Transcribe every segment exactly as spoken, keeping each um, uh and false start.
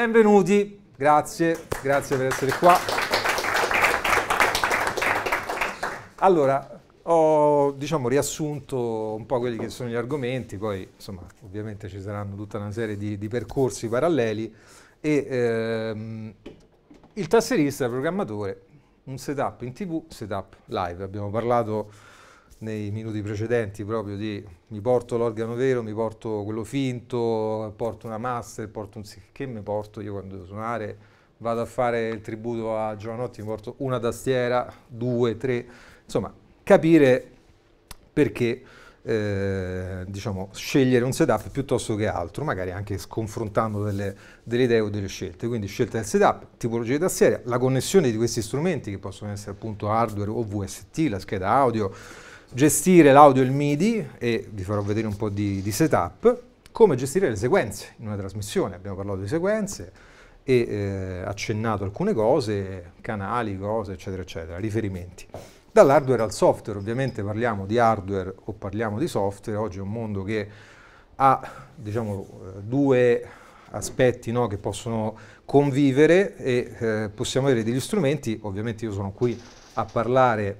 Benvenuti, grazie, grazie per essere qua. Allora, ho diciamo riassunto un po' quelli che sono gli argomenti, poi insomma ovviamente ci saranno tutta una serie di, di percorsi paralleli e ehm, il tasserista, il programmatore, un setup in tv, setup live. Abbiamo parlato nei minuti precedenti proprio di mi porto l'organo vero, mi porto quello finto, porto una master, porto un... che mi porto io quando devo suonare? Vado a fare il tributo a Giovanotti, mi porto una tastiera, due, tre, insomma capire perché eh, diciamo scegliere un setup piuttosto che altro, magari anche confrontando delle, delle idee o delle scelte. Quindi scelta del setup, tipologia di tastiera, la connessione di questi strumenti che possono essere appunto hardware o V S T, la scheda audio, gestire l'audio e il MIDI, e vi farò vedere un po' di, di setup, come gestire le sequenze in una trasmissione. Abbiamo parlato di sequenze e eh, accennato alcune cose, canali, cose, eccetera, eccetera, riferimenti. Dall'hardware al software, ovviamente parliamo di hardware o parliamo di software. Oggi è un mondo che ha, diciamo, due aspetti, no, che possono convivere e eh, possiamo avere degli strumenti. Ovviamente io sono qui a parlare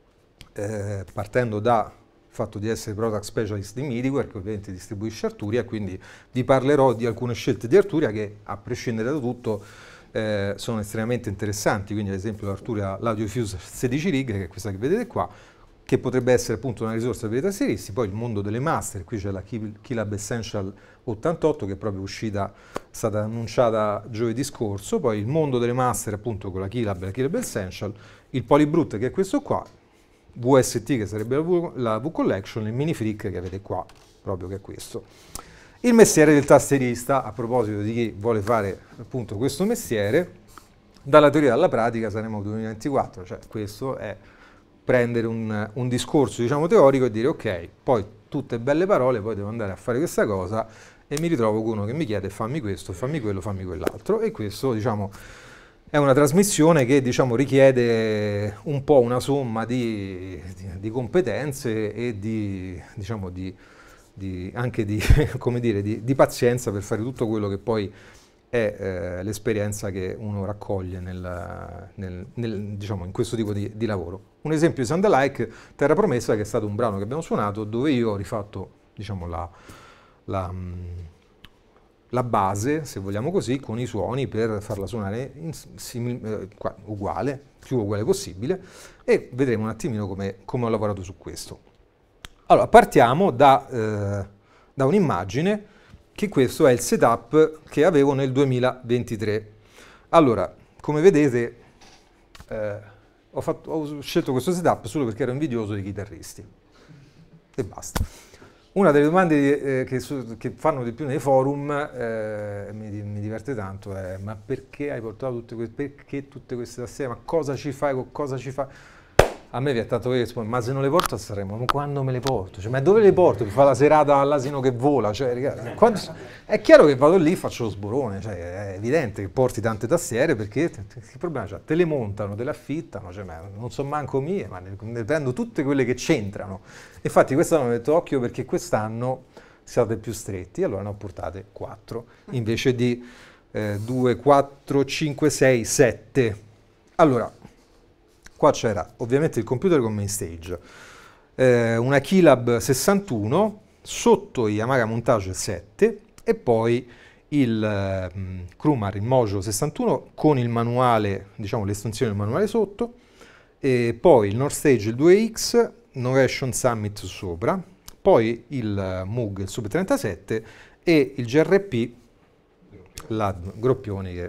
eh, partendo dal fatto di essere product specialist di Midiware, che ovviamente distribuisce Arturia, quindi vi parlerò di alcune scelte di Arturia che, a prescindere da tutto, Eh, sono estremamente interessanti. Quindi ad esempio l'Arturia l'AudioFuse sedici righe, che è questa che vedete qua, che potrebbe essere appunto una risorsa per i tastieristi. Poi il mondo delle master, qui c'è la Keylab Essential ottantotto che è proprio uscita, è stata annunciata giovedì scorso. Poi il mondo delle master appunto con la Keylab e la Keylab Essential, il Polybrute che è questo qua, V S T che sarebbe la V, la V Collection, il Mini Freak che avete qua proprio, che è questo. Il mestiere del tastierista, a proposito di chi vuole fare appunto questo mestiere, dalla teoria alla pratica saremo al duemilaventiquattro, cioè questo è prendere un, un discorso diciamo teorico e dire ok, poi tutte belle parole, poi devo andare a fare questa cosa e mi ritrovo con uno che mi chiede fammi questo, fammi quello, fammi quell'altro, e questo diciamo è una trasmissione che diciamo richiede un po' una somma di, di, di competenze e di diciamo di Di, anche di, come dire, di, di pazienza per fare tutto quello che poi è eh, l'esperienza che uno raccoglie nel, nel, nel, diciamo, in questo tipo di, di lavoro. Un esempio di Sound Alike, Terra Promessa, che è stato un brano che abbiamo suonato dove io ho rifatto diciamo, la, la, la base, se vogliamo così, con i suoni per farla suonare in simil, eh, uguale, più uguale possibile, e vedremo un attimino come, come ho lavorato su questo. Allora, partiamo da, eh, da un'immagine, che questo è il setup che avevo nel duemilaventitré. Allora, come vedete, eh, ho, fatto, ho scelto questo setup solo perché ero invidioso dei chitarristi. E basta. Una delle domande eh, che, su, che fanno di più nei forum, eh, mi, mi diverte tanto, è ma perché hai portato tutte queste, perché tutte queste tastiere, ma cosa ci fai, con cosa ci fai? A me vi è tanto che rispondo, ma se non le porto a Sanremo, ma quando me le porto? Cioè, ma dove le porto? Per fare la serata all'asino che vola? Cioè, ragazzi, quando... È chiaro che vado lì e faccio lo sborone, cioè, è evidente che porti tante tastiere perché che problema c'è? Te le montano, te le affittano, cioè, ma non so manco mie, ma ne, ne prendo tutte quelle che c'entrano. Infatti quest'anno ho detto occhio perché quest'anno siate più stretti, allora ne ho portate quattro invece di eh, due, quattro, cinque, sei, sette. Allora, qua c'era ovviamente il computer con main stage, eh, una Keylab sessantuno, sotto Yamaha Montage sette e poi il eh, Crumar, il Mojo sessantuno con il manuale, diciamo l'estensione del manuale sotto, e poi il North Stage il due X, Novation Summit sopra, poi il Moog, il Super trentasette e il G R P, la Groppioni che...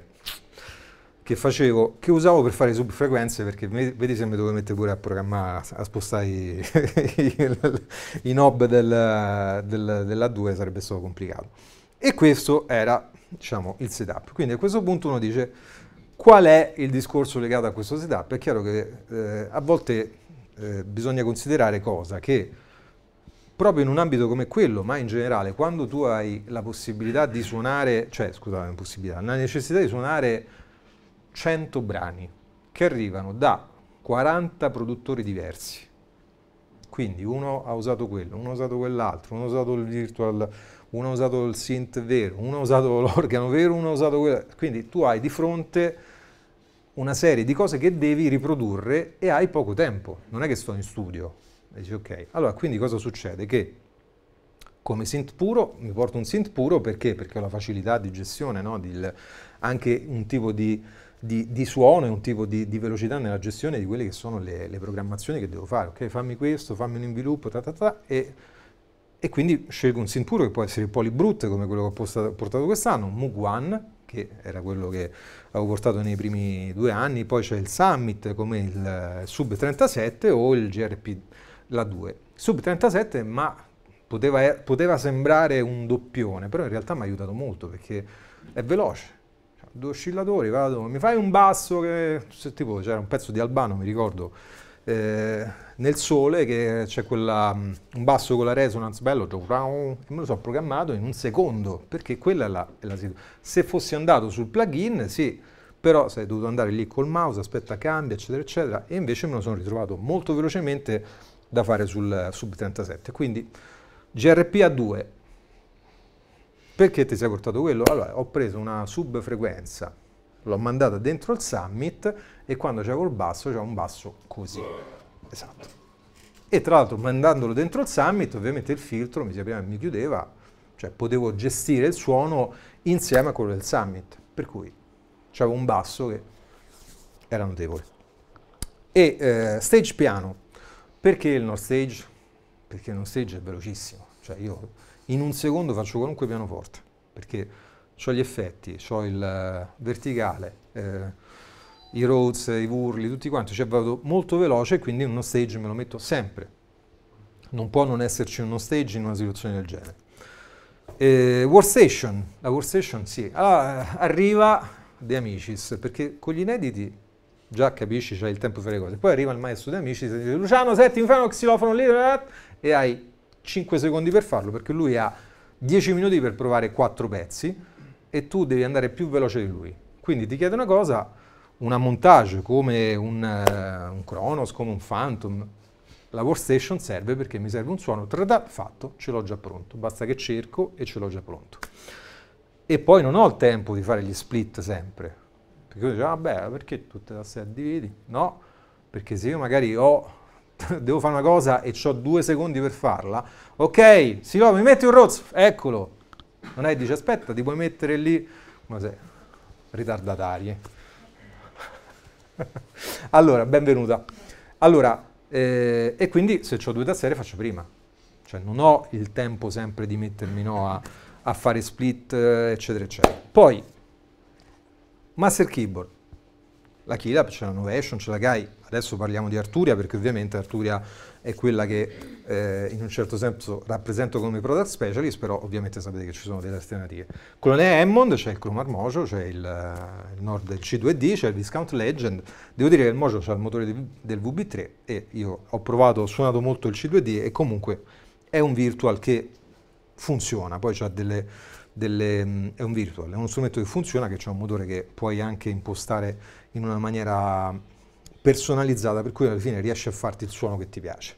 che facevo, che usavo per fare subfrequenze, perché vedi se mi dovevo mettere pure a programmare, a spostare i, i, i knob del, del, dell'A due, sarebbe stato complicato. E questo era, diciamo, il setup. Quindi a questo punto uno dice, qual è il discorso legato a questo setup? È chiaro che eh, a volte eh, bisogna considerare cosa? Che proprio in un ambito come quello, ma in generale, quando tu hai la possibilità di suonare, cioè, scusate, la possibilità, la necessità di suonare cento brani che arrivano da quaranta produttori diversi, quindi uno ha usato quello, uno ha usato quell'altro, uno ha usato il virtual uno ha usato il synth vero, uno ha usato l'organo vero, uno ha usato quello. Quindi tu hai di fronte una serie di cose che devi riprodurre e hai poco tempo. Non è che sto in studio. E dici ok. Allora, quindi cosa succede? Che come synth puro, mi porto un synth puro perché? Perché ho la facilità di gestione, no? di, anche un tipo di, di, di suono e un tipo di, di velocità nella gestione di quelle che sono le, le programmazioni che devo fare. Ok, fammi questo, fammi un inviluppo, ta ta ta, e, e quindi scelgo un synth puro che può essere il Polybrute come quello che ho portato, portato quest'anno, un Moog One, che era quello che avevo portato nei primi due anni, poi c'è il Summit come il Sub trentasette o il G R P la due. Sub trentasette, ma poteva, poteva sembrare un doppione, però in realtà mi ha aiutato molto perché è veloce. Due oscillatori, vado, mi fai un basso che, se, tipo c'era un pezzo di Albano, mi ricordo, eh, nel sole che c'è quella, un basso con la resonance bello, e me lo so programmato in un secondo, perché quella è la, è la situazione. Se fossi andato sul plugin, sì, però sei dovuto andare lì col mouse, aspetta cambia, eccetera, eccetera, e invece me lo sono ritrovato molto velocemente da fare sul Sub trentasette. Quindi G R P A due, perché ti sei portato quello? Allora, ho preso una subfrequenza, l'ho mandata dentro il Summit e quando c'avevo il basso, c'era un basso così. Esatto. E tra l'altro, mandandolo dentro il Summit, ovviamente il filtro mi si apriva e mi chiudeva, cioè potevo gestire il suono insieme a quello del Summit, per cui c'avevo un basso che era notevole. E eh, stage piano. Perché il North Stage? Perché il North Stage è velocissimo. Cioè io in un secondo faccio qualunque pianoforte, perché ho gli effetti, ho il verticale, eh, i Rhodes, i Wurli, tutti quanti, cioè vado molto veloce, quindi uno stage me lo metto sempre. Non può non esserci uno stage in una situazione del genere. Eh, workstation, la workstation sì, allora, arriva De Amicis, perché con gli inediti già capisci, c'hai il tempo di fare le cose. Poi arriva il maestro De Amicis e dice Luciano, senti, mi fai uno xilofono lì, e hai cinque secondi per farlo, perché lui ha dieci minuti per provare quattro pezzi e tu devi andare più veloce di lui. Quindi ti chiede una cosa, una montage come un, uh, un Kronos, come un Phantom. La workstation serve perché mi serve un suono, trada, fatto, ce l'ho già pronto, basta che cerco e ce l'ho già pronto. E poi non ho il tempo di fare gli split sempre, perché io dico, vabbè, perché tutte le tastiere dividi? No, perché se io magari ho, devo fare una cosa e ho due secondi per farla, ok, Silo, mi metti un Rhodes, eccolo, non è, dice, aspetta, ti puoi mettere lì, ma sei ritardatarie. Allora, benvenuta. Allora, eh, e quindi se ho due tastiere faccio prima, cioè non ho il tempo sempre di mettermi no, a, a fare split, eccetera, eccetera. Poi, Master Keyboard, la Keylab, c'è la Novation, c'è la Gai, adesso parliamo di Arturia perché ovviamente Arturia è quella che eh, in un certo senso rappresento come product specialist, però ovviamente sapete che ci sono delle alternative. Colonel Hammond, c'è il Chromar Mojo, c'è il, il Nord del C due D, c'è il Viscount Legend. Devo dire che il Mojo c'ha il motore di, del V B tre e io ho provato, ho suonato molto il C due D e comunque è un virtual che funziona, poi c'ha delle, delle, è un virtual, è uno strumento che funziona, che c'è un motore che puoi anche impostare in una maniera personalizzata, per cui alla fine riesci a farti il suono che ti piace.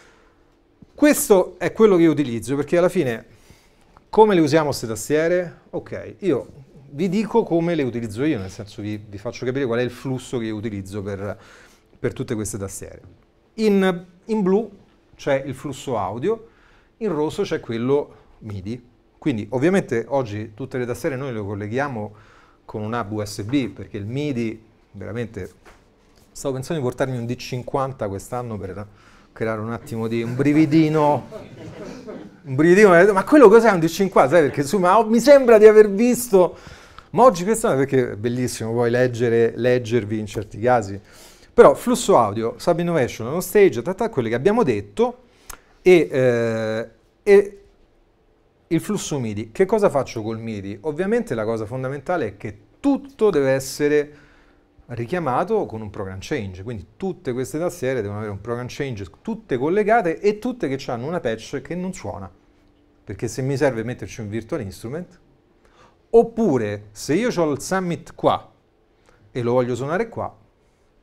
Questo è quello che io utilizzo, perché alla fine come le usiamo queste tastiere? Ok, io vi dico come le utilizzo io, nel senso vi, vi faccio capire qual è il flusso che io utilizzo per, per tutte queste tastiere. In, in blu c'è il flusso audio, in rosso c'è quello MIDI. Quindi ovviamente oggi tutte le tastiere noi le colleghiamo con un hub U S B, perché il MIDI veramente... Stavo pensando di portarmi un D cinquanta quest'anno per creare un attimo di un brividino. Un brividino, ma quello cos'è un D cinquanta? Sai, perché insomma oh, mi sembra di aver visto. Ma oggi quest'anno, perché è bellissimo poi leggere, leggervi in certi casi. Però flusso audio, Sub Innovation, uno stage, tata, quelli che abbiamo detto, e, eh, e il flusso MIDI. Che cosa faccio col MIDI? Ovviamente la cosa fondamentale è che tutto deve essere richiamato con un program change, quindi tutte queste tastiere devono avere un program change, tutte collegate e tutte che hanno una patch che non suona, perché se mi serve metterci un virtual instrument, oppure se io ho il Summit qua e lo voglio suonare qua,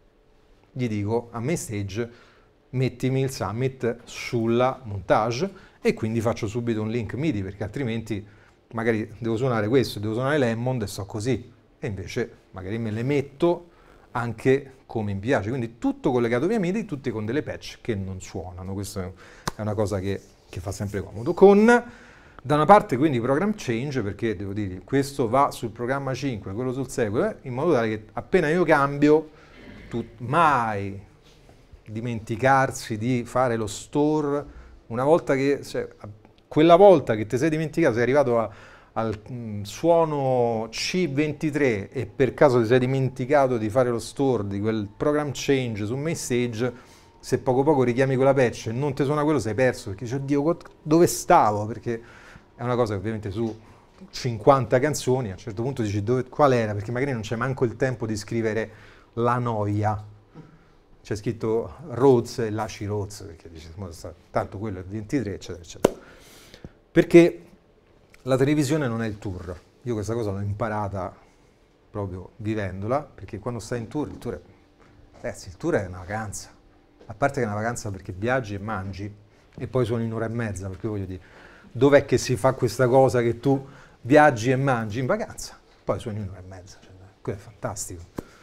gli dico a main stage mettimi il Summit sulla montage e quindi faccio subito un link M I D I, perché altrimenti magari devo suonare questo, devo suonare Lemon e sto così, e invece magari me le metto anche come mi piace, quindi tutto collegato via M I D I, tutti con delle patch che non suonano. Questa è una cosa che, che fa sempre comodo. Con, da una parte quindi program change, perché devo dire, questo va sul programma cinque, quello sul sei, in modo tale che appena io cambio, tu, mai dimenticarsi di fare lo store, una volta che, cioè, quella volta che ti sei dimenticato, sei arrivato a al mh, suono C ventitré e per caso ti sei dimenticato di fare lo store di quel program change su MainStage, se poco poco richiami quella patch e non ti suona quello, sei perso, perché dici, oddio, dove stavo? Perché è una cosa che ovviamente su cinquanta canzoni a un certo punto dici dove, qual era, perché magari non c'è manco il tempo di scrivere la noia, c'è scritto Rhodes e lasci Rhodes, perché dici, tanto quello è ventitré, eccetera, eccetera. Perché la televisione non è il tour. Io questa cosa l'ho imparata proprio vivendola, perché quando stai in tour, il tour è, ragazzi, il tour è una vacanza. A parte che è una vacanza perché viaggi e mangi, e poi suoni un'ora e mezza, perché voglio dire, dov'è che si fa questa cosa che tu viaggi e mangi? In vacanza. Poi suoni un'ora e mezza, cioè, quello è fantastico.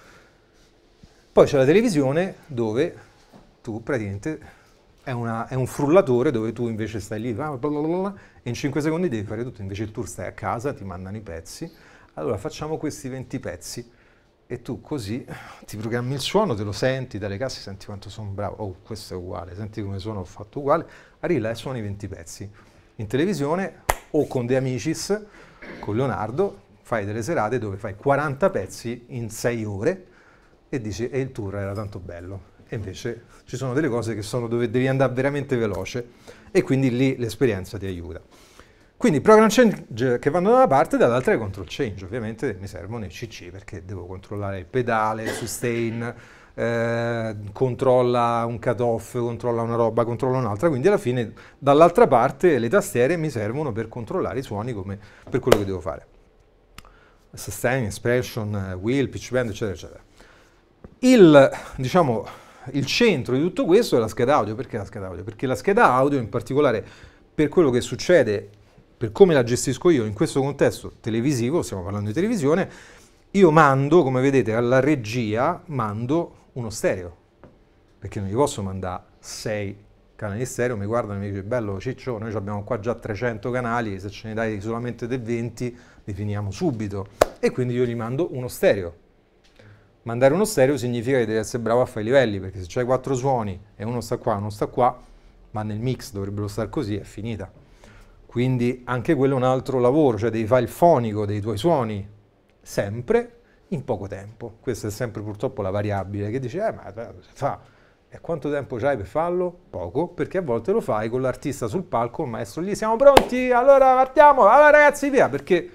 Poi c'è la televisione dove tu praticamente è, una, è un frullatore dove tu invece stai lì bla bla bla, e in cinque secondi devi fare tutto, invece il tour stai a casa, ti mandano i pezzi, allora facciamo questi venti pezzi e tu così ti programmi il suono, te lo senti dalle casse, senti quanto sono bravo, oh questo è uguale, senti come suono, ho fatto uguale, arrivi là e suoni venti pezzi. In televisione o con De Amicis, con Leonardo, fai delle serate dove fai quaranta pezzi in sei ore e dici e il tour era tanto bello. E invece ci sono delle cose che sono dove devi andare veramente veloce e quindi lì l'esperienza ti aiuta. Quindi program change che vanno da una parte e dall'altra i control change, ovviamente mi servono i C C perché devo controllare il pedale, il sustain, eh, controlla un cut-off, controlla una roba, controlla un'altra, quindi alla fine dall'altra parte le tastiere mi servono per controllare i suoni come per quello che devo fare. Sustain, expression, wheel, pitch bend, eccetera, eccetera. Il, diciamo, il centro di tutto questo è la scheda audio. Perché la scheda audio? Perché la scheda audio, in particolare per quello che succede, per come la gestisco io in questo contesto televisivo, stiamo parlando di televisione, io mando, come vedete, alla regia, mando uno stereo, perché non gli posso mandare sei canali stereo, mi guardano e mi dice, bello Ciccio, noi abbiamo qua già trecento canali, se ce ne dai solamente te venti, li finiamo subito, e quindi io gli mando uno stereo. Mandare uno stereo significa che devi essere bravo a fare i livelli, perché se c'hai quattro suoni e uno sta qua, uno sta qua, ma nel mix dovrebbero stare così, è finita. Quindi anche quello è un altro lavoro, cioè devi fare il fonico dei tuoi suoni sempre in poco tempo. Questa è sempre purtroppo la variabile che dici, eh ma fa, e quanto tempo c'hai per farlo? Poco, perché a volte lo fai con l'artista sul palco, il maestro lì, siamo pronti, allora partiamo, allora ragazzi via, perché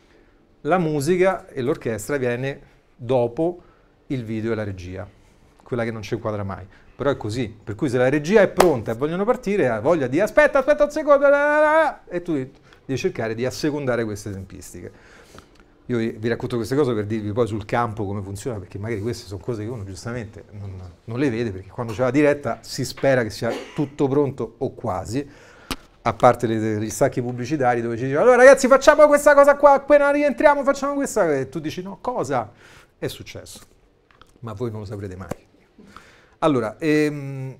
la musica e l'orchestra viene dopo il video e la regia, quella che non ci inquadra mai, però è così, per cui se la regia è pronta e vogliono partire, ha voglia di aspetta, aspetta un secondo, e tu devi cercare di assecondare queste tempistiche. Io vi racconto queste cose per dirvi poi sul campo come funziona, perché magari queste sono cose che uno giustamente non, non le vede, perché quando c'è la diretta si spera che sia tutto pronto o quasi, a parte le, gli stacchi pubblicitari dove ci dicono allora ragazzi facciamo questa cosa qua, appena rientriamo facciamo questa, e tu dici no, cosa? È successo. Ma voi non lo saprete mai. Allora, ehm,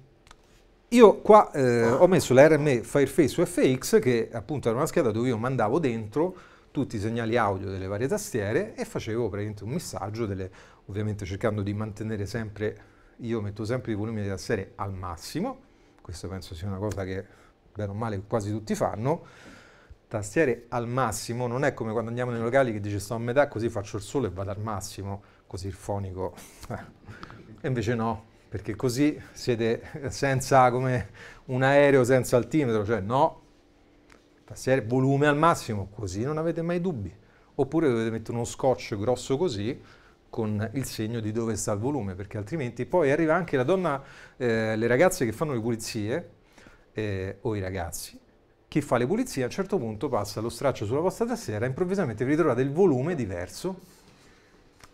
io qua eh, ho messo la R M E Fireface su F X, che appunto era una scheda dove io mandavo dentro tutti i segnali audio delle varie tastiere e facevo praticamente un missaggio, delle, ovviamente cercando di mantenere sempre, io metto sempre i volumi delle tastiere al massimo, questo penso sia una cosa che bene o male quasi tutti fanno, tastiere al massimo, non è come quando andiamo nei locali che dice sto a metà così faccio il solo e vado al massimo, così il fonico, eh. E invece no, perché così siete senza, come un aereo senza altimetro, cioè no, tastiere volume al massimo, così non avete mai dubbi, oppure dovete mettere uno scotch grosso così, con il segno di dove sta il volume, perché altrimenti poi arriva anche la donna, eh, le ragazze che fanno le pulizie, eh, o i ragazzi, chi fa le pulizie a un certo punto passa lo straccio sulla vostra tastiera e improvvisamente vi ritrovate il volume diverso,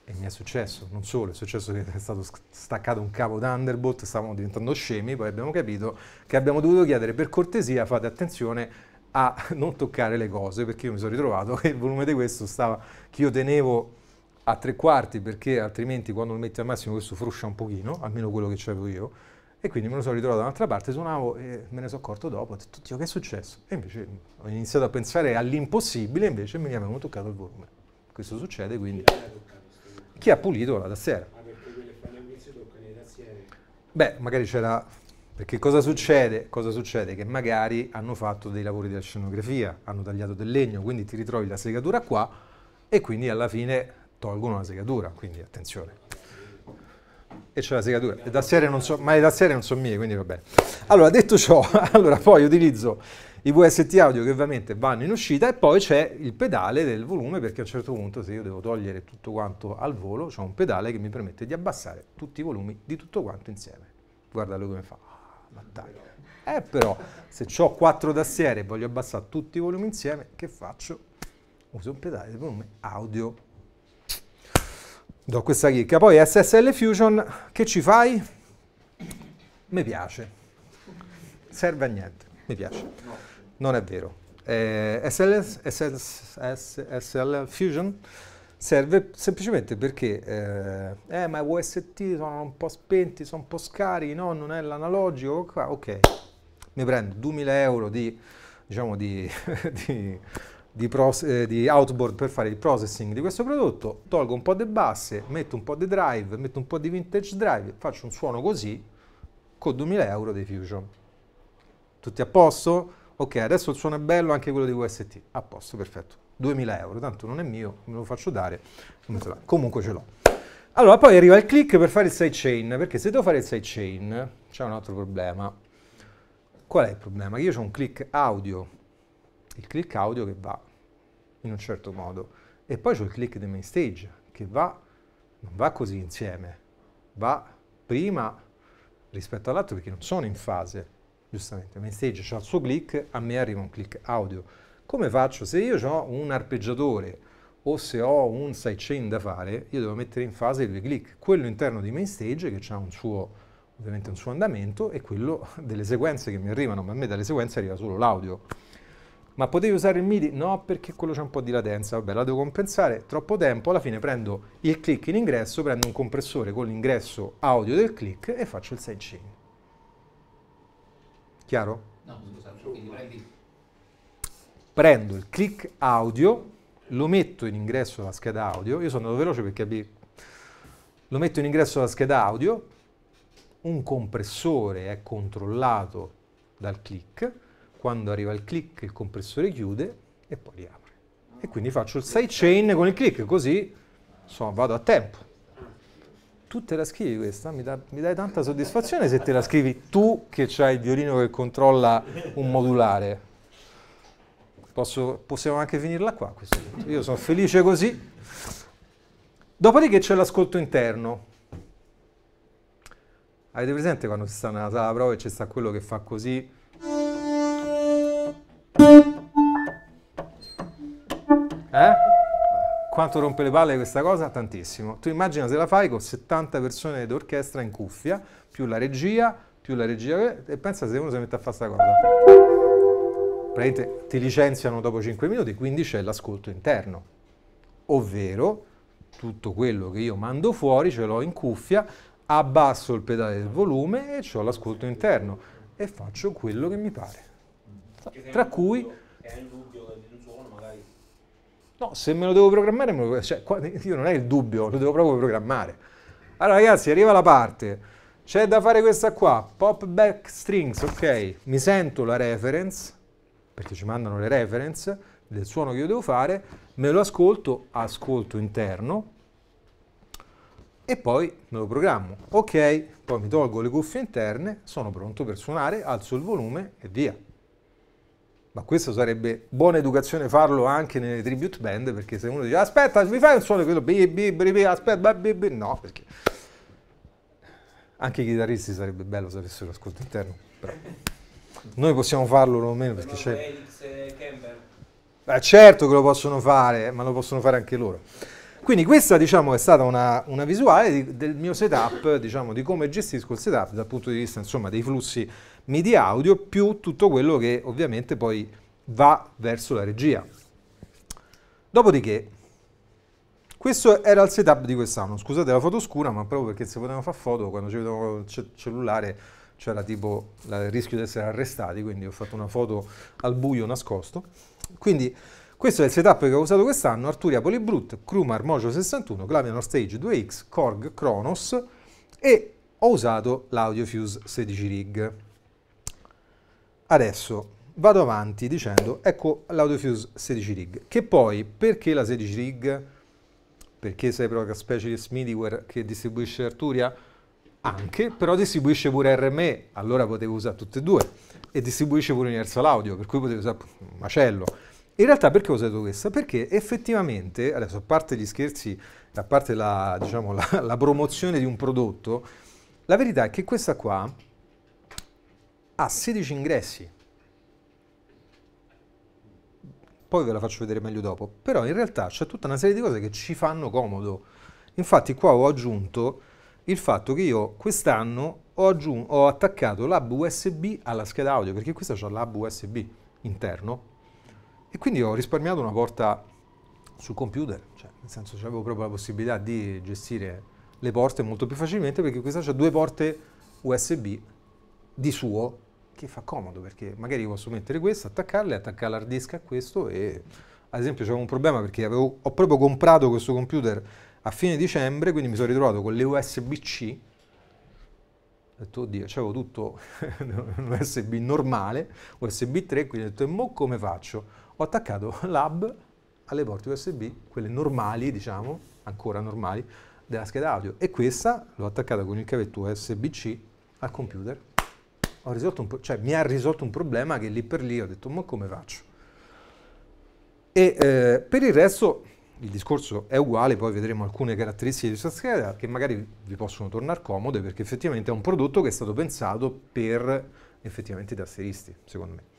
E mi è successo, non solo, è successo che è stato staccato un cavo Thunderbolt, stavamo diventando scemi, poi abbiamo capito che abbiamo dovuto chiedere per cortesia, fate attenzione a non toccare le cose, perché io mi sono ritrovato che il volume di questo stava, che io tenevo a tre quarti, perché altrimenti quando lo metti al massimo questo fruscia un pochino, almeno quello che c'avevo io, e quindi me lo sono ritrovato da un'altra parte, suonavo e me ne sono accorto dopo, ho detto, Dio, che è successo? E invece ho iniziato a pensare all'impossibile, invece mi avevano toccato il volume. Questo succede, quindi... Chi ha pulito la tastiera? Ma perché quelle fanno all'inizio toccano le tastiere? Beh, magari c'era... Perché cosa succede? Cosa succede? Che magari hanno fatto dei lavori della scenografia, hanno tagliato del legno, quindi ti ritrovi la segatura qua e quindi alla fine tolgono la segatura, quindi attenzione. E c'è la segatura. Le tastiere non so, ma le tastiere non sono mie, quindi va bene. Allora, detto ciò, allora poi utilizzo i V S T audio che ovviamente vanno in uscita e poi c'è il pedale del volume, perché a un certo punto se io devo togliere tutto quanto al volo, c'è un pedale che mi permette di abbassare tutti i volumi di tutto quanto insieme. Guardalo come fa. Ma dai. Eh però, se ho quattro tastiere e voglio abbassare tutti i volumi insieme, che faccio? Uso un pedale del volume audio. Do questa chicca. Poi S S L Fusion, che ci fai? Mi piace. Serve a niente. Mi piace. Non è vero. Eh, S S L Fusion serve semplicemente perché eh, eh, ma i V S T sono un po' spenti, sono un po' scarichi, no? Non è l'analogico. Ok, mi prendo duemila euro di, diciamo, di, di, di, pros, eh, di outboard per fare il processing di questo prodotto, tolgo un po' di basse, metto un po' di drive, metto un po' di vintage drive, faccio un suono così con duemila euro di Fusion. Tutti a posto? Ok, adesso il suono è bello, anche quello di V S T. A posto, perfetto. duemila euro, tanto non è mio, me lo faccio dare. Comunque ce l'ho. Allora, poi arriva il click per fare il sidechain, perché se devo fare il sidechain c'è un altro problema. Qual è il problema? Che io ho un click audio, il click audio che va in un certo modo, e poi c'ho il click del main stage, che va, non va così insieme, va prima rispetto all'altro perché non sono in fase. Giustamente, main stage c'ha il suo click, a me arriva un click audio. Come faccio? Se io ho un arpeggiatore o se ho un sidechain da fare, io devo mettere in fase i due click, quello interno di main stage che ha un suo, ovviamente un suo andamento, e quello delle sequenze che mi arrivano, ma a me dalle sequenze arriva solo l'audio. Ma potevi usare il MIDI? No, perché quello c'è un po' di latenza, vabbè, la devo compensare, troppo tempo, alla fine prendo il click in ingresso, prendo un compressore con l'ingresso audio del click e faccio il sidechain. Chiaro? No, scusa, quindi prendi... Prendo il click audio, lo metto in ingresso alla scheda audio, io sono andato veloce perché lo metto in ingresso alla scheda audio, un compressore è controllato dal click, quando arriva il click il compressore chiude e poi riapre. E quindi faccio il sidechain con il click, così so, vado a tempo. Tu te la scrivi questa? Mi, da, mi dai tanta soddisfazione se te la scrivi tu che c'hai il violino che controlla un modulare. Posso, possiamo anche finirla qua a questo punto. Io sono felice così. Dopodiché c'è l'ascolto interno. Avete presente quando si sta nella sala prova e c'è sta quello che fa così? Eh? Quanto rompe le palle questa cosa? Tantissimo. Tu immagina se la fai con settanta persone d'orchestra in cuffia, più la regia, più la regia, e pensa se uno si mette a fare sta cosa. Praticamente ti licenziano dopo cinque minuti, quindi c'è l'ascolto interno. Ovvero, tutto quello che io mando fuori ce l'ho in cuffia, abbasso il pedale del volume e ho l'ascolto interno e faccio quello che mi pare. Tra cui... No, se me lo devo programmare, me lo, cioè, io non è il dubbio, lo devo proprio programmare. Allora ragazzi, arriva la parte, c'è da fare questa qua, pop back strings, ok, mi sento la reference, perché ci mandano le reference del suono che io devo fare, me lo ascolto, ascolto interno, e poi me lo programmo. Ok, poi mi tolgo le cuffie interne, sono pronto per suonare, alzo il volume e via. Ma questo sarebbe buona educazione farlo anche nelle tribute band, perché se uno dice aspetta, mi fai un suono quello bi bi bi bi aspetta bi bi, no, perché anche i chitarristi sarebbe bello se avessero l'ascolto interno, però noi possiamo farlo o meno perché c'è. Eh, certo che lo possono fare, ma lo possono fare anche loro. Quindi questa, diciamo, è stata una, una visuale di, del mio setup, diciamo, di come gestisco il setup dal punto di vista, insomma, dei flussi MIDI audio, più tutto quello che ovviamente poi va verso la regia. Dopodiché, questo era il setup di quest'anno. Scusate la foto scura, ma proprio perché se potevamo fare foto, quando ci vedevo il cellulare c'era tipo il rischio di essere arrestati, quindi ho fatto una foto al buio nascosto. Quindi questo è il setup che ho usato quest'anno: Arturia Polybrute, Crumar Mojo sessantuno, Clavier Stage due X, Korg Kronos, e ho usato l'Audiofuse sedici rig. Adesso vado avanti dicendo, ecco l'Audiofuse sedici rig, che poi, perché la sedici rig? Perché sei Pro Specialist Midiware che distribuisce Arturia? Anche, però distribuisce pure R M E, allora potevo usare tutte e due, e distribuisce pure Universal Audio, per cui potevo usare un macello. In realtà perché ho usato questa? Perché effettivamente, adesso a parte gli scherzi, a parte la, diciamo, la, la promozione di un prodotto, la verità è che questa qua ha sedici ingressi. Poi ve la faccio vedere meglio dopo, però in realtà c'è tutta una serie di cose che ci fanno comodo. Infatti qua ho aggiunto il fatto che io quest'anno ho, ho attaccato l'hub U S B alla scheda audio, perché questa c'ha l'hub U S B interno, e quindi ho risparmiato una porta sul computer, cioè nel senso avevo proprio la possibilità di gestire le porte molto più facilmente, perché questa c'ha due porte U S B di suo, che fa comodo, perché magari posso mettere questa, attaccarle, attaccare l'hard disk a questo, e ad esempio c'avevo un problema perché avevo, ho proprio comprato questo computer a fine dicembre, quindi mi sono ritrovato con le U S B C, ho detto oddio, c'avevo tutto un U S B normale, U S B tre, quindi ho detto e mo come faccio? Ho attaccato l'hub alle porte U S B, quelle normali, diciamo, ancora normali, della scheda audio, e questa l'ho attaccata con il cavetto U S B C al computer. Ho risolto un cioè mi ha risolto un problema che lì per lì ho detto ma come faccio? E eh, per il resto il discorso è uguale, poi vedremo alcune caratteristiche di questa scheda che magari vi possono tornare comode, perché effettivamente è un prodotto che è stato pensato per effettivamente i tastieristi, secondo me.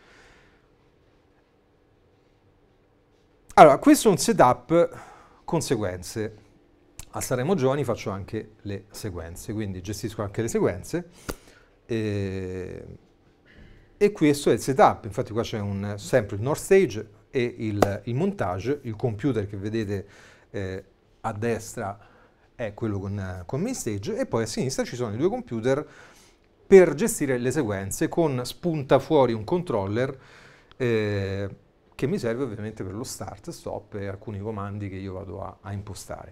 Allora, questo è un setup conseguenze. A Saremo Giovani faccio anche le sequenze, quindi gestisco anche le sequenze. E, e questo è il setup. Infatti qua c'è un, sempre il North Stage e il, il montage. Il computer che vedete eh, a destra è quello con, con main stage, e poi a sinistra ci sono i due computer per gestire le sequenze, con spunta fuori un controller eh, che mi serve ovviamente per lo start, stop e alcuni comandi che io vado a, a impostare.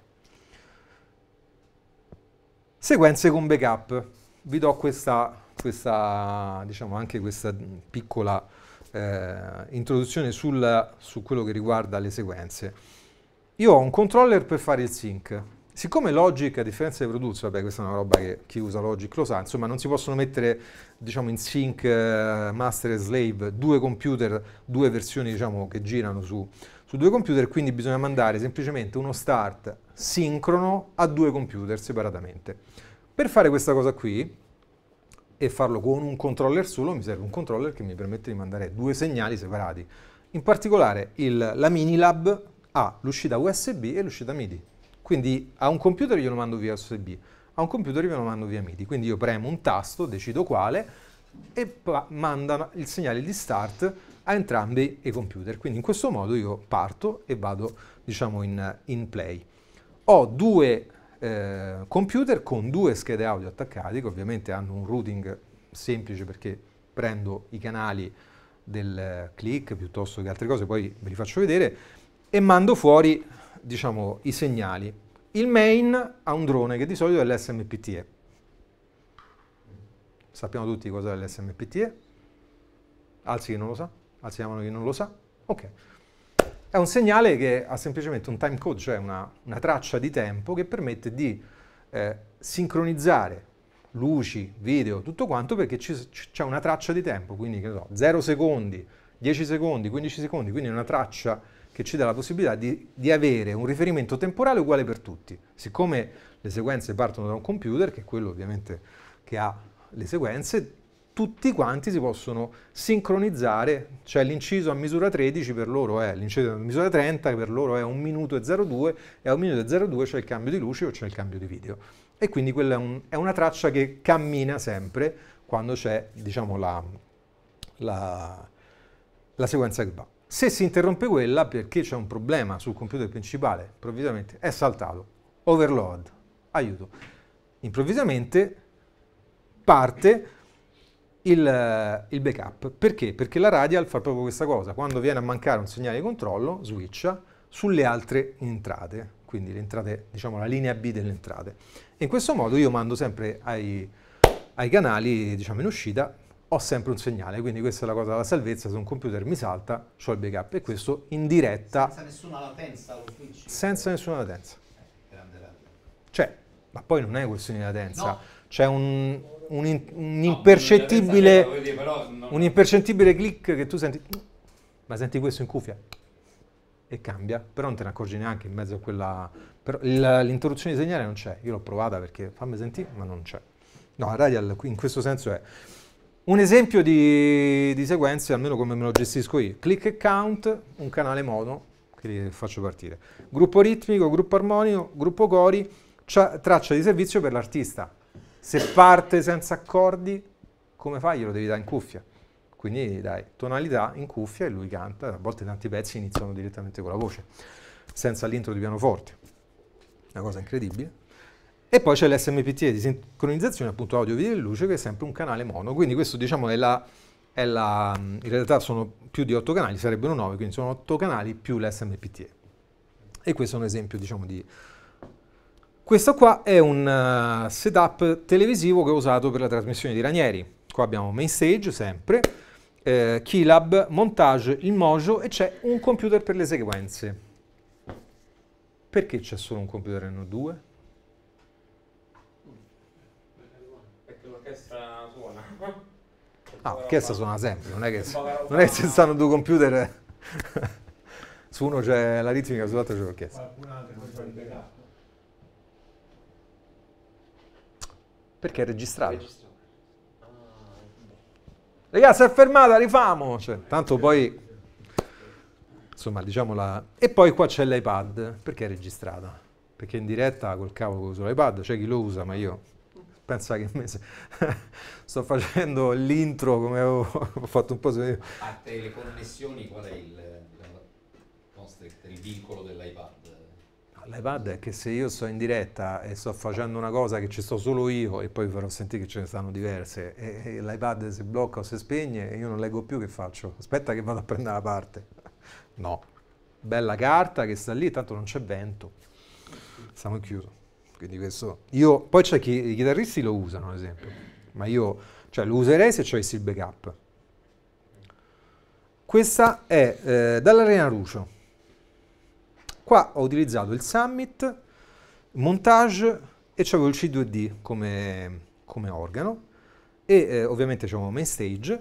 Sequenze con backup. Vi do questa, questa diciamo anche questa piccola eh, introduzione sul, su quello che riguarda le sequenze. Io ho un controller per fare il sync. Siccome Logic, a differenza di Pro Tools, vabbè, questa è una roba che chi usa Logic lo sa, insomma non si possono mettere, diciamo, in sync eh, master e slave due computer, due versioni, diciamo, che girano su, su due computer, quindi bisogna mandare semplicemente uno start sincrono a due computer separatamente. Per fare questa cosa qui e farlo con un controller solo mi serve un controller che mi permette di mandare due segnali separati. In particolare il, la Minilab ha l'uscita U S B e l'uscita MIDI. Quindi a un computer io lo mando via U S B, a un computer io lo mando via MIDI. Quindi io premo un tasto, decido quale, e manda il segnale di start a entrambi i computer. Quindi in questo modo io parto e vado, diciamo, in, in play. Ho due eh, computer con due schede audio attaccati, che ovviamente hanno un routing semplice perché prendo i canali del click piuttosto che altre cose, poi ve li faccio vedere, e mando fuori, diciamo, i segnali. Il main ha un drone che di solito è l'S M P T E. Sappiamo tutti cos'è l'S M P T E? Alzi chi non lo sa? Alzi la mano chi non lo sa? Ok. È un segnale che ha semplicemente un time code, cioè una, una traccia di tempo che permette di eh, sincronizzare luci, video, tutto quanto, perché c'è una traccia di tempo, quindi che so, zero secondi, dieci secondi, quindici secondi, quindi una traccia che ci dà la possibilità di, di avere un riferimento temporale uguale per tutti. Siccome le sequenze partono da un computer, che è quello ovviamente che ha le sequenze, tutti quanti si possono sincronizzare, cioè l'inciso a misura tredici per loro è, l'inciso a misura trenta per loro è un minuto e zero due e a un minuto e zero due c'è il cambio di luce o c'è il cambio di video. E quindi quella è, un, è una traccia che cammina sempre quando c'è, diciamo, la, la, la sequenza che va. Se si interrompe quella perché c'è un problema sul computer principale, improvvisamente è saltato, overload, aiuto, improvvisamente parte il, il backup. Perché? Perché la Radial fa proprio questa cosa, quando viene a mancare un segnale di controllo, switcha sulle altre entrate, quindi le entrate, diciamo la linea B delle entrate. E in questo modo io mando sempre ai, ai canali, diciamo in uscita, ho sempre un segnale, quindi questa è la cosa della salvezza, se un computer mi salta, ho il backup, e questo in diretta. Senza nessuna latenza lo switch? Senza nessuna latenza. Eh, grande radio. Cioè, ma poi non è questione di latenza, No. c'è un, un, in- un No, impercettibile, voglio dire, però non- un impercettibile click che tu senti, ma senti questo in cuffia e cambia, però non te ne accorgi neanche in mezzo a quella, però il- l'interruzione di segnale non c'è, io l'ho provata perché fammi sentire, ma non c'è. No, Radial qui in questo senso è un esempio di, di sequenze, almeno come me lo gestisco io. Click e count, un canale mono che li faccio partire. Gruppo ritmico, gruppo armonico, gruppo cori, cia- traccia di servizio per l'artista. Se parte senza accordi, come fai? Glielo devi dare in cuffia. Quindi dai tonalità in cuffia e lui canta. A volte tanti pezzi iniziano direttamente con la voce, senza l'intro di pianoforte. Una cosa incredibile. E poi c'è l'S M P T E di sincronizzazione, appunto audio, video e luce, che è sempre un canale mono. Quindi questo, diciamo, è la, è la... in realtà sono più di otto canali, sarebbero nove, quindi sono otto canali più l'S M P T E. E questo è un esempio, diciamo, di... Questo qua è un uh, setup televisivo che ho usato per la trasmissione di Ranieri. Qua abbiamo main stage, sempre, eh, Keylab, montage, il mojo, e c'è un computer per le sequenze. Perché c'è solo un computer e non due? Perché l'orchestra suona. Ah, l'orchestra suona sempre, non è che, non è che se stanno due computer, su uno c'è la ritmica, sull'altro c'è l'orchestra. Qualcun altro fa il backup. Perché è registrato. Registrato. Ragazzi, è fermata, rifamo! Cioè, tanto poi, insomma, diciamo la... E poi qua c'è l'iPad, perché è registrata? Perché in diretta col cavo che uso l'iPad, c'è chi lo usa, ma io... Pensa che me se... sto facendo l'intro come avevo ho fatto un po'... A parte le connessioni, qual è il, il, il vincolo dell'iPad? L'iPad è che se io sto in diretta e sto facendo una cosa che ci sto solo io e poi farò sentire che ce ne stanno diverse e, e l'iPad si blocca o si spegne e io non leggo più, che faccio? Aspetta che vado a prendere la parte. No. Bella carta che sta lì, tanto non c'è vento. Siamo chiusi. Quindi questo... Io... Poi c'è chi... I chitarristi lo usano, ad esempio. Ma io... Cioè, lo userei se avessi il backup. Questa è eh, dall'Arena Rucio. Qua ho utilizzato il Summit, montage e c'avevo il C due D come, come organo e eh, ovviamente c'avevo main stage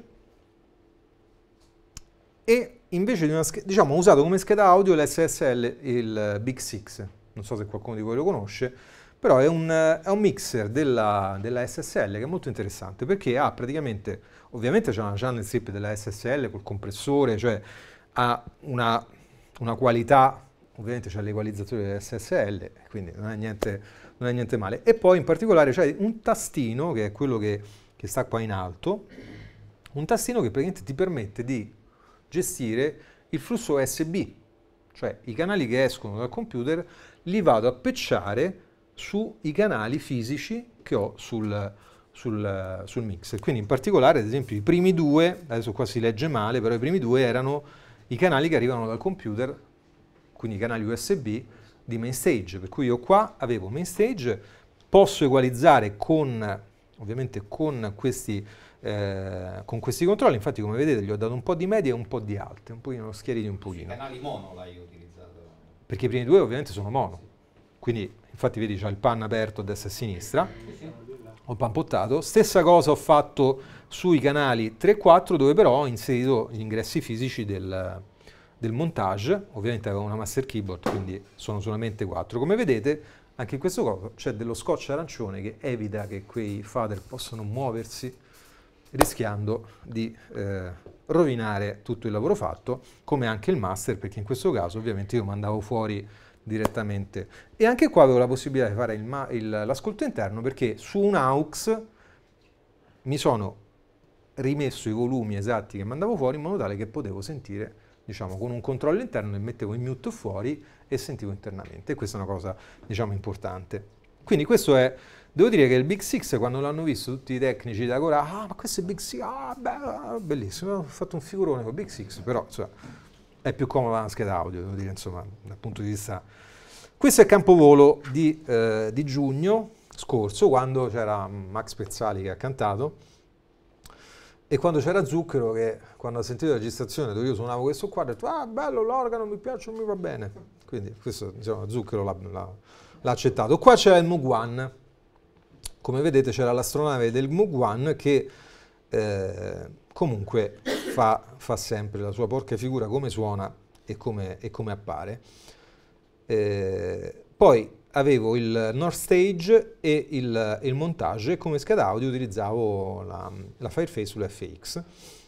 e invece di una scheda, diciamo, ho usato come scheda audio l'S S L, il Big Six, non so se qualcuno di voi lo conosce, però è un, è un mixer della, della S S L che è molto interessante perché ha praticamente, ovviamente c'è una channel strip della S S L col compressore, cioè ha una, una qualità. Ovviamente c'è l'equalizzatore dell'S S L, quindi non è, niente, non è niente male. E poi in particolare c'è un tastino, che è quello che, che sta qua in alto, un tastino che praticamente ti permette di gestire il flusso U S B, cioè i canali che escono dal computer li vado a patchare sui canali fisici che ho sul, sul, sul mixer. Quindi in particolare, ad esempio, i primi due, adesso qua si legge male, però i primi due erano i canali che arrivano dal computer, quindi i canali U S B di main stage, per cui io qua avevo main stage, posso equalizzare con, ovviamente con questi, eh, con questi controlli, infatti come vedete gli ho dato un po' di medie e un po' di alte, un pochino schieriti un pochino. I canali mono l'hai utilizzato? Perché i primi due ovviamente sono mono, quindi infatti vedi c'è il pan aperto a destra e a sinistra, ho il pan pottato, stessa cosa ho fatto sui canali tre e quattro dove però ho inserito gli ingressi fisici del... del montage, ovviamente avevo una master keyboard, quindi sono solamente quattro. Come vedete, anche in questo caso c'è dello scotch arancione che evita che quei fader possano muoversi rischiando di eh, rovinare tutto il lavoro fatto, come anche il master, perché in questo caso ovviamente io mandavo fuori direttamente. E anche qua avevo la possibilità di fare l'ascolto interno, perché su un A U X mi sono rimesso i volumi esatti che mandavo fuori in modo tale che potevo sentire, diciamo, con un controllo interno, e mettevo in mute fuori e sentivo internamente. E questa è una cosa, diciamo, importante. Quindi questo è, devo dire che il Big Six, quando l'hanno visto tutti i tecnici da Cora, ah, ma questo è Big Six, ah, beh, bellissimo, ho fatto un figurone con Big Six, però insomma, è più comoda una scheda audio, devo dire, insomma, dal punto di vista... Questo è Campovolo di, eh, di giugno scorso, quando c'era Max Pezzali che ha cantato, e quando c'era Zucchero che, quando ha sentito la registrazione dove io suonavo questo qua, ha detto, ah, bello l'organo, mi piace, mi va bene. Quindi questo, diciamo, Zucchero l'ha, l'ha, l'ha accettato. Qua c'era il Moog One, come vedete c'era l'astronave del Moog One che eh, comunque fa, fa sempre la sua porca figura, come suona e come, e come appare. Eh, poi avevo il North Stage e il, il montage, e come scheda audio utilizzavo la, la Fireface sulla F X.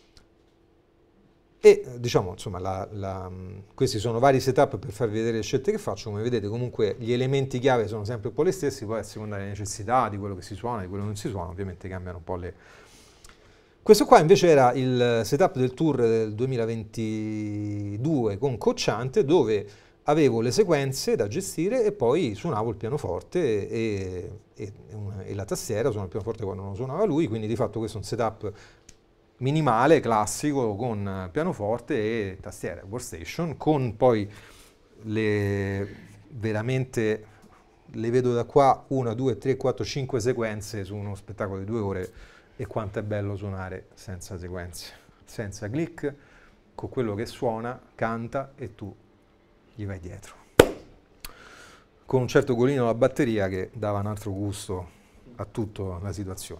E diciamo, insomma, la, la, questi sono vari setup per farvi vedere le scelte che faccio. Come vedete, comunque gli elementi chiave sono sempre un po' gli stessi, poi a seconda delle necessità, di quello che si suona, di quello che non si suona, ovviamente cambiano un po' le... Questo qua invece era il setup del tour del duemilaventidue con Cocciante, dove avevo le sequenze da gestire e poi suonavo il pianoforte e, e, e la tastiera, suonavo il pianoforte quando non suonava lui, quindi di fatto questo è un setup minimale, classico, con pianoforte e tastiera, workstation, con poi le veramente, le vedo da qua, una, due, tre, quattro, cinque sequenze su uno spettacolo di due ore, e quanto è bello suonare senza sequenze, senza click, con quello che suona, canta e tu gli vai dietro, con un certo golino alla batteria che dava un altro gusto a tutta la situazione.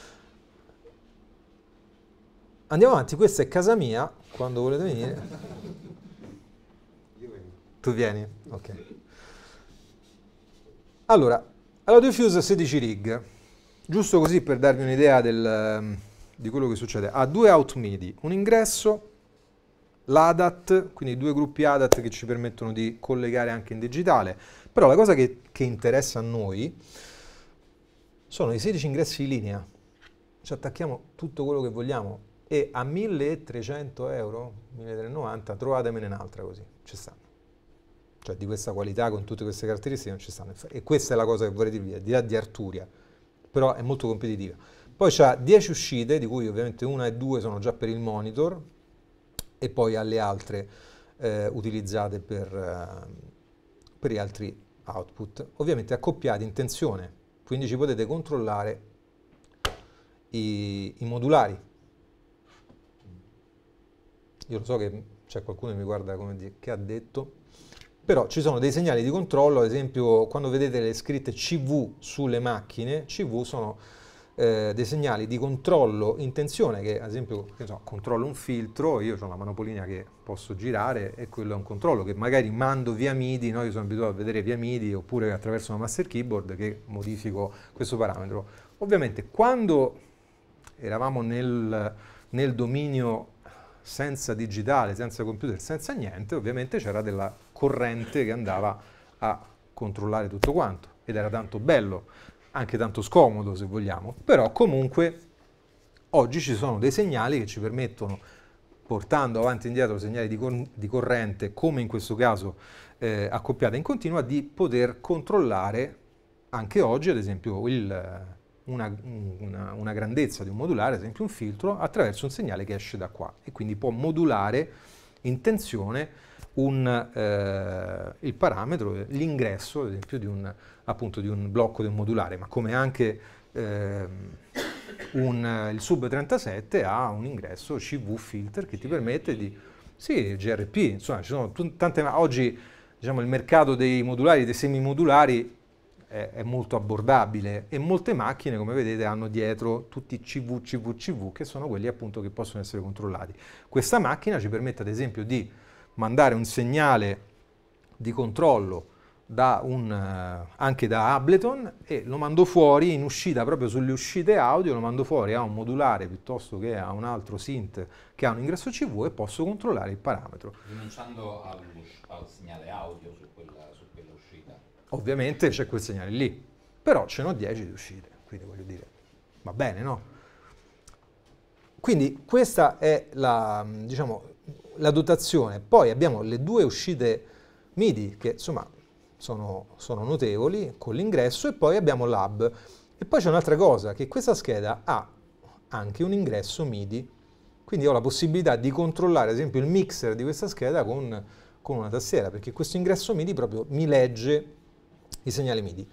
Andiamo avanti, questa è casa mia, quando volete venire. Io vengo. Tu vieni? Ok. Allora, Audiofuse sedici rig, giusto così per darvi un'idea del, di quello che succede. Ha due out MIDI, un ingresso, l'A D A T, quindi due gruppi A D A T che ci permettono di collegare anche in digitale, però la cosa che, che interessa a noi sono i sedici ingressi in linea, ci attacchiamo tutto quello che vogliamo e a milletrecento euro, milletrecentonovanta, trovatemene un'altra così, ci stanno. Cioè di questa qualità, con tutte queste caratteristiche, non ci stanno. E questa è la cosa che vorrei dirvi, al di là di Arturia, però è molto competitiva. Poi c'ha dieci uscite, di cui ovviamente una e due sono già per il monitor, e poi alle altre eh, utilizzate per, eh, per gli altri output, ovviamente accoppiati in tensione, quindi ci potete controllare i, i modulari. Io lo so che c'è qualcuno che mi guarda come dire che ha detto, però ci sono dei segnali di controllo, ad esempio quando vedete le scritte C V sulle macchine, C V sono Eh, dei segnali di controllo in tensione, che ad esempio, che so, controllo un filtro, io ho una manopolina che posso girare e quello è un controllo che magari mando via MIDI, no? Io sono abituato a vedere via MIDI oppure attraverso una master keyboard che modifico questo parametro. Ovviamente quando eravamo nel, nel dominio senza digitale, senza computer, senza niente, ovviamente c'era della corrente che andava a controllare tutto quanto ed era tanto bello, anche tanto scomodo se vogliamo, però comunque oggi ci sono dei segnali che ci permettono, portando avanti e indietro segnali di, cor di corrente, come in questo caso eh, accoppiata in continua, di poter controllare anche oggi, ad esempio, il, una, una, una grandezza di un modulare, ad esempio un filtro, attraverso un segnale che esce da qua e quindi può modulare in tensione un, eh, il parametro, l'ingresso, ad esempio, di un, appunto, di un blocco del modulare, ma come anche eh, un, il Sub trentasette ha un ingresso C V filter che ti permette di... Sì, G R P, insomma, ci sono tante... Oggi, diciamo, il mercato dei modulari, dei semimodulari è, è molto abbordabile e molte macchine, come vedete, hanno dietro tutti C V, C V, C V, che sono quelli appunto che possono essere controllati. Questa macchina ci permette, ad esempio, di mandare un segnale di controllo da un, eh, anche da Ableton e lo mando fuori in uscita, proprio sulle uscite audio, lo mando fuori a un modulare piuttosto che a un altro synth che ha un ingresso C V e posso controllare il parametro. Rinunciando al, al segnale audio su quella, su quella uscita. Ovviamente c'è quel segnale lì, però ce n'ho dieci di uscite, quindi voglio dire, va bene, no? Quindi questa è la, diciamo, la dotazione. Poi abbiamo le due uscite MIDI che insomma sono, sono notevoli con l'ingresso e poi abbiamo l'hub. E poi c'è un'altra cosa, che questa scheda ha anche un ingresso MIDI, quindi ho la possibilità di controllare ad esempio il mixer di questa scheda con, con una tastiera, perché questo ingresso MIDI proprio mi legge i segnali MIDI.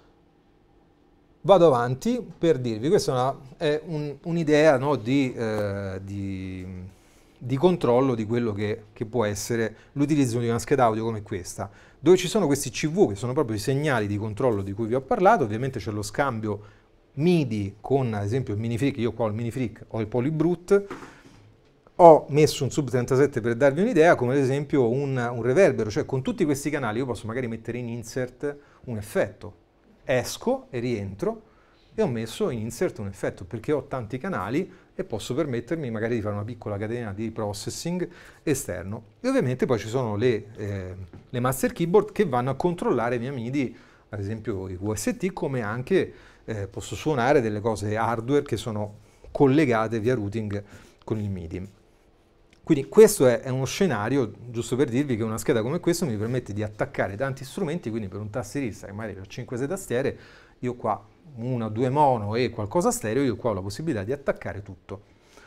Vado avanti per dirvi, questa è, una, è un, un'idea, no, di, eh, di, di controllo di quello che, che può essere l'utilizzo di una scheda audio come questa, dove ci sono questi C V che sono proprio i segnali di controllo di cui vi ho parlato. Ovviamente c'è lo scambio MIDI con ad esempio il Minifreak, io qua ho il Minifreak, ho il Polybrute, ho messo un Sub trentasette per darvi un'idea, come ad esempio un, un reverbero, cioè con tutti questi canali io posso magari mettere in insert un effetto, esco e rientro e ho messo in insert un effetto perché ho tanti canali e posso permettermi magari di fare una piccola catena di processing esterno. E ovviamente poi ci sono le, eh, le master keyboard che vanno a controllare i miei MIDI, ad esempio i V S T, come anche eh, posso suonare delle cose hardware che sono collegate via routing con il MIDI. Quindi questo è, è uno scenario, giusto per dirvi che una scheda come questa mi permette di attaccare tanti strumenti, quindi per un tastierista che magari ha cinque sei tastiere, io qua una, due mono e qualcosa stereo, io qua ho la possibilità di attaccare tutto.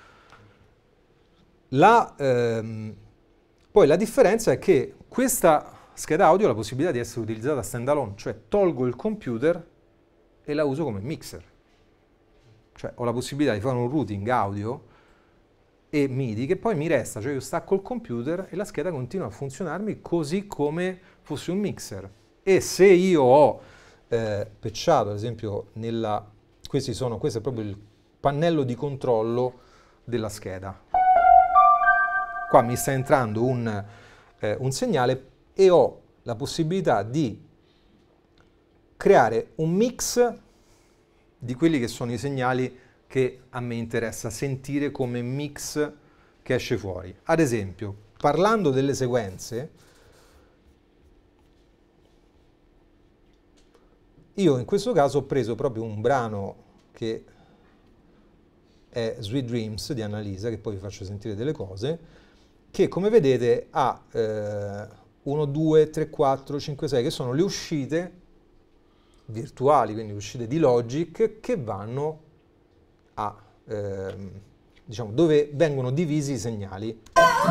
La, ehm, poi la differenza è che questa scheda audio ha la possibilità di essere utilizzata standalone, cioè tolgo il computer e la uso come mixer. Cioè ho la possibilità di fare un routing audio e MIDI che poi mi resta, cioè io stacco il computer e la scheda continua a funzionarmi così come fosse un mixer. E se io ho eh, patchato, ad esempio, nella, questi sono, questo è proprio il pannello di controllo della scheda. Qua mi sta entrando un, eh, un segnale e ho la possibilità di creare un mix di quelli che sono i segnali che a me interessa sentire come mix che esce fuori. Ad esempio, parlando delle sequenze, io in questo caso ho preso proprio un brano che è Sweet Dreams di Annalisa, che poi vi faccio sentire delle cose, che come vedete ha eh, uno, due, tre, quattro, cinque, sei, che sono le uscite virtuali, quindi le uscite di Logic, che vanno a, ehm, diciamo, dove vengono divisi i segnali,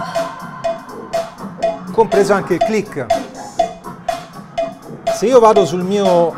compreso anche il click. Se io vado sul mio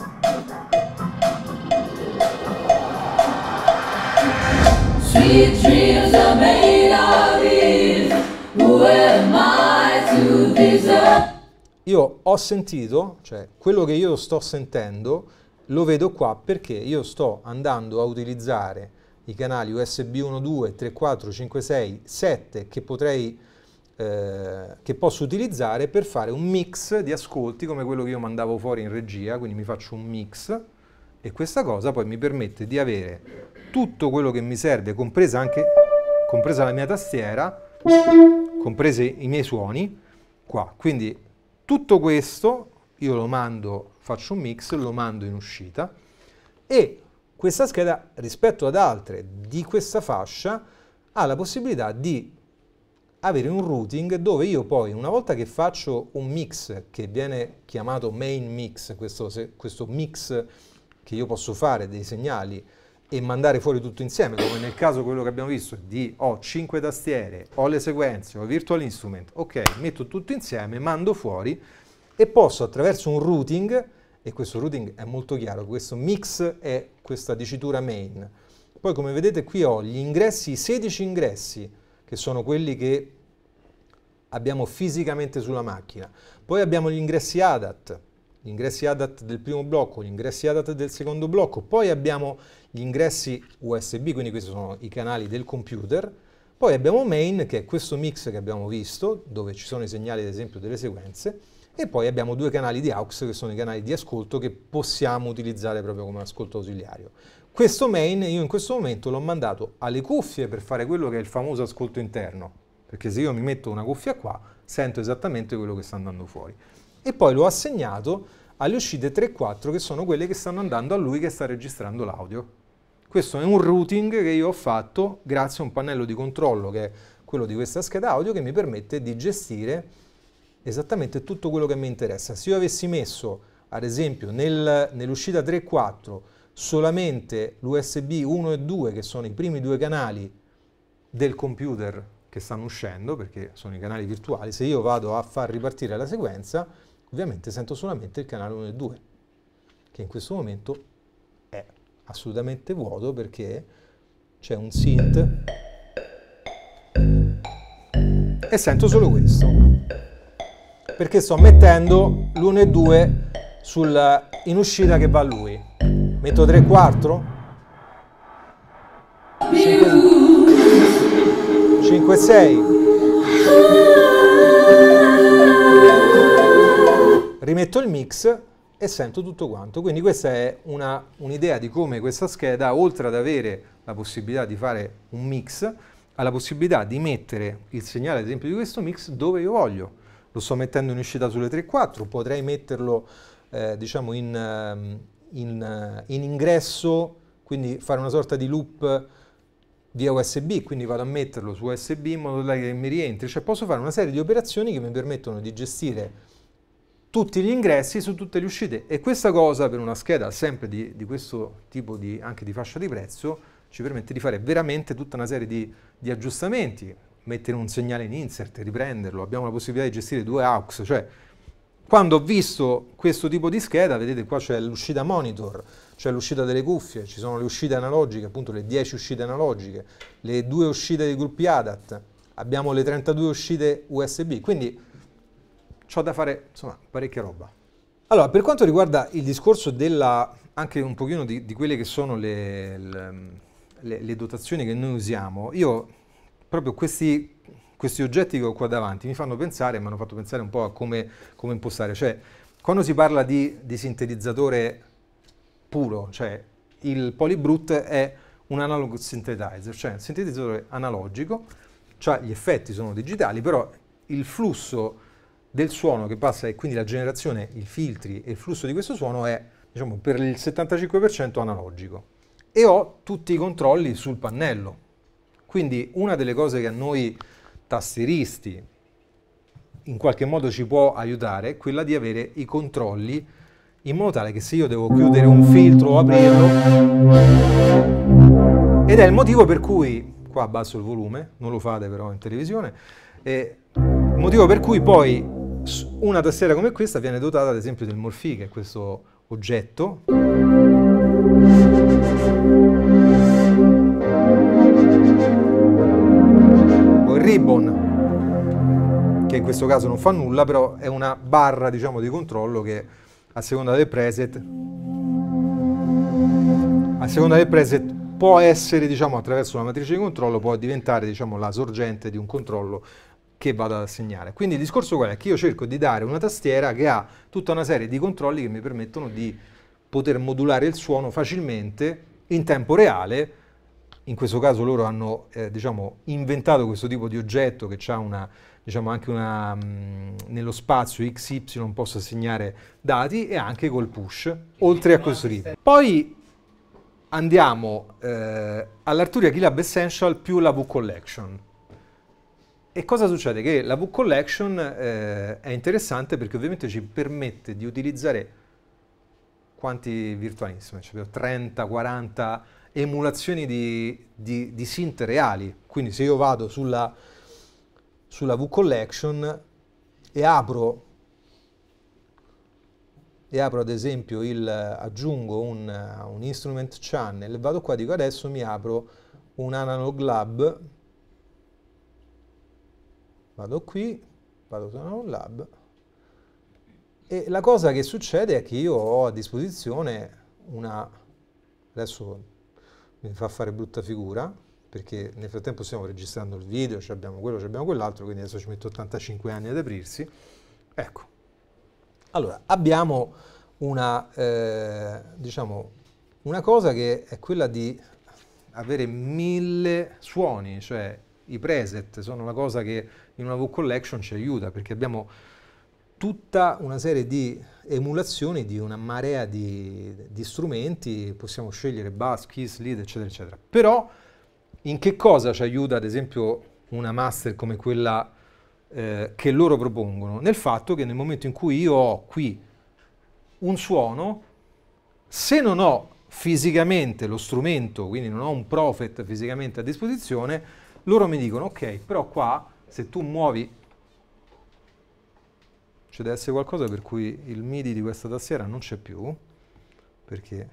Sweet dreams are made of these. Who am I to deserve? Io ho sentito, cioè quello che io sto sentendo lo vedo qua perché io sto andando a utilizzare i canali U S B uno, due, tre, quattro, cinque, sei, sette che potrei eh, che posso utilizzare per fare un mix di ascolti come quello che io mandavo fuori in regia, quindi mi faccio un mix e questa cosa poi mi permette di avere tutto quello che mi serve, compresa anche compresa la mia tastiera, comprese i miei suoni qua. Quindi tutto questo io lo mando, faccio un mix, lo mando in uscita e questa scheda rispetto ad altre di questa fascia ha la possibilità di avere un routing dove io poi una volta che faccio un mix che viene chiamato main mix, questo, questo mix che io posso fare dei segnali e mandare fuori tutto insieme, come nel caso quello che abbiamo visto di ho cinque tastiere, ho le sequenze, ho virtual instrument, ok, metto tutto insieme, mando fuori e posso attraverso un routing, e questo routing è molto chiaro, questo mix è questa dicitura main. Poi come vedete qui ho gli ingressi, sedici ingressi, che sono quelli che abbiamo fisicamente sulla macchina. Poi abbiamo gli ingressi A D A T, gli ingressi A D A T del primo blocco, gli ingressi A D A T del secondo blocco, poi abbiamo gli ingressi U S B, quindi questi sono i canali del computer. Poi abbiamo main, che è questo mix che abbiamo visto, dove ci sono i segnali ad esempio delle sequenze, e poi abbiamo due canali di A U X che sono i canali di ascolto che possiamo utilizzare proprio come ascolto ausiliario. Questo main io in questo momento l'ho mandato alle cuffie per fare quello che è il famoso ascolto interno, perché se io mi metto una cuffia qua sento esattamente quello che sta andando fuori, e poi l'ho assegnato alle uscite tre quattro che sono quelle che stanno andando a lui che sta registrando l'audio. Questo è un routing che io ho fatto grazie a un pannello di controllo che è quello di questa scheda audio che mi permette di gestire esattamente tutto quello che mi interessa. Se io avessi messo ad esempio nel, nell'uscita tre quattro solamente l'U S B uno e due che sono i primi due canali del computer che stanno uscendo, perché sono i canali virtuali, se io vado a far ripartire la sequenza ovviamente sento solamente il canale uno e due, che in questo momento è assolutamente vuoto perché c'è un synth e sento solo questo, perché sto mettendo l'uno e due sul, in uscita che va a lui. Metto tre quattro, cinque sei, rimetto il mix e sento tutto quanto. Quindi questa è una, un'idea di come questa scheda, oltre ad avere la possibilità di fare un mix, ha la possibilità di mettere il segnale, ad esempio, di questo mix dove io voglio. Lo sto mettendo in uscita sulle tre quattro, potrei metterlo eh, diciamo in, in, in ingresso, quindi fare una sorta di loop via U S B, quindi vado a metterlo su U S B in modo tale che mi rientri. Cioè posso fare una serie di operazioni che mi permettono di gestire tutti gli ingressi su tutte le uscite, e questa cosa per una scheda sempre di, di questo tipo di, anche di fascia di prezzo, ci permette di fare veramente tutta una serie di, di aggiustamenti, mettere un segnale in insert, riprenderlo, abbiamo la possibilità di gestire due A U X, cioè quando ho visto questo tipo di scheda, vedete qua c'è l'uscita monitor, c'è l'uscita delle cuffie, ci sono le uscite analogiche, appunto le dieci uscite analogiche, le due uscite dei gruppi A D A T, abbiamo le trentadue uscite U S B, quindi c'ho da fare, insomma, parecchia roba. Allora, per quanto riguarda il discorso della, anche un pochino di, di quelle che sono le, le, le, le dotazioni che noi usiamo, io proprio questi, questi oggetti che ho qua davanti mi fanno pensare, mi hanno fatto pensare un po' a come, come impostare. Cioè, quando si parla di, di sintetizzatore puro, cioè il Polybrute è un analog synthesizer, cioè un sintetizzatore analogico, cioè gli effetti sono digitali, però il flusso del suono che passa, e quindi la generazione, i filtri e il flusso di questo suono è, diciamo, per il settantacinque per cento analogico, e ho tutti i controlli sul pannello. Quindi una delle cose che a noi tastieristi in qualche modo ci può aiutare è quella di avere i controlli in modo tale che se io devo chiudere un filtro o aprirlo, ed è il motivo per cui, qua abbasso il volume, non lo fate però in televisione, eh, il motivo per cui poi una tastiera come questa viene dotata ad esempio del Morphy, che è questo oggetto o il Ribbon, che in questo caso non fa nulla, però è una barra, diciamo, di controllo che a seconda del preset a seconda del preset può essere, diciamo, attraverso una matrice di controllo, può diventare, diciamo, la sorgente di un controllo che vado ad assegnare. Quindi il discorso qual è? Che io cerco di dare una tastiera che ha tutta una serie di controlli che mi permettono di poter modulare il suono facilmente, in tempo reale. In questo caso loro hanno eh, diciamo, inventato questo tipo di oggetto che ha una, diciamo, anche una, mh, nello spazio X Y posso assegnare dati, e anche col push, oltre a questo ritmo. Poi andiamo eh, all'Arturia Keylab Essential più la V Collection. E cosa succede? Che la V Collection eh, è interessante perché ovviamente ci permette di utilizzare quanti virtualissimi, cioè trenta quaranta emulazioni di, di, di synth reali. Quindi se io vado sulla, sulla V Collection e apro, e apro ad esempio il, aggiungo un, un instrument channel, vado qua e dico adesso mi apro un Analog Lab, vado qui, vado su Analog Lab, e la cosa che succede è che io ho a disposizione una, adesso mi fa fare brutta figura, perché nel frattempo stiamo registrando il video, abbiamo quello, abbiamo quell'altro, quindi adesso ci metto ottantacinque anni ad aprirsi. Ecco, Allora, abbiamo una, eh, diciamo, una cosa che è quella di avere mille suoni, cioè i preset sono una cosa che in una V Collection ci aiuta, perché abbiamo tutta una serie di emulazioni di una marea di, di strumenti, possiamo scegliere bass, keys, lead, eccetera, eccetera. Però in che cosa ci aiuta, ad esempio, una master come quella eh, che loro propongono? Nel fatto che nel momento in cui io ho qui un suono, se non ho fisicamente lo strumento, quindi non ho un Prophet fisicamente a disposizione, loro mi dicono, ok, però qua, se tu muovi, ci deve essere qualcosa per cui il MIDI di questa tastiera non c'è più, perché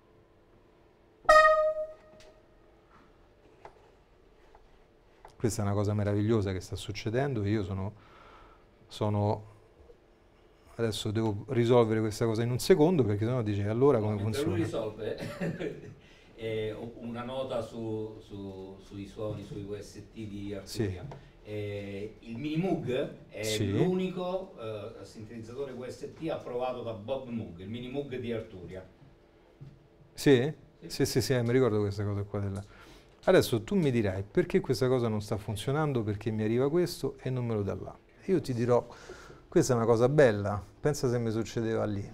questa è una cosa meravigliosa che sta succedendo. Io sono, sono adesso devo risolvere questa cosa in un secondo, perché sennò dice allora come No, funziona. Lui risolve eh, una nota su, su, sui suoni, sui U S T di Arturia. Sì. Eh, il Minimoog è Sì. l'unico eh, sintetizzatore U S T approvato da Bob Moog, il Minimoog di Arturia. Sì? Sì. Sì, sì, sì, eh, mi ricordo questa cosa qua della... Adesso tu mi dirai perché questa cosa non sta funzionando, perché mi arriva questo e non me lo dà là. Io ti dirò, questa è una cosa bella, pensa se mi succedeva lì.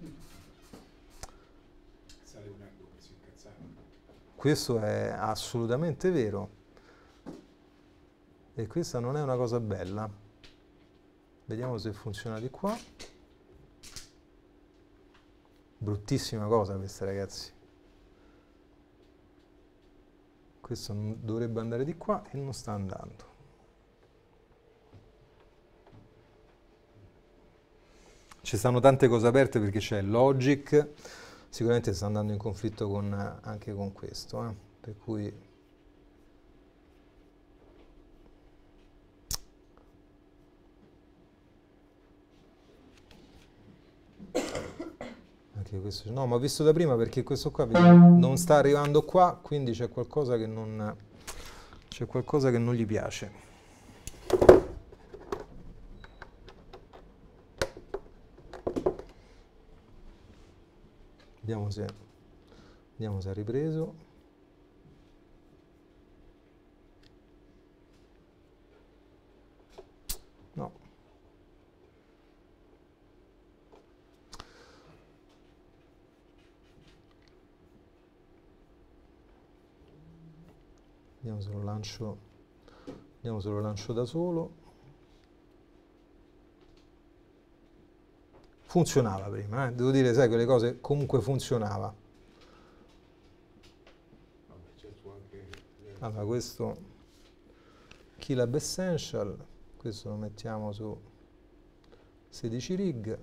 Sale un ecco così incazzato. Questo è assolutamente vero. E questa non è una cosa bella. Vediamo se funziona di qua. Bruttissima cosa questa, ragazzi. Questo non dovrebbe andare di qua e non sta andando. Ci stanno tante cose aperte perché c'è Logic, sicuramente sta andando in conflitto con, anche con questo, eh? Per cui anche questo, no, ma ho visto da prima perché questo qua vedi, non sta arrivando qua, quindi c'è qualcosa che non c'è qualcosa che non gli piace. Vediamo se, vediamo se ha ripreso. No. Vediamo se lo lancio, vediamo se lo lancio da solo. Funzionava prima, eh? Devo dire, sai, quelle cose comunque funzionava. Vabbè, c'è tu anche... Allora, questo Keylab Essential, questo lo mettiamo su sedici rig.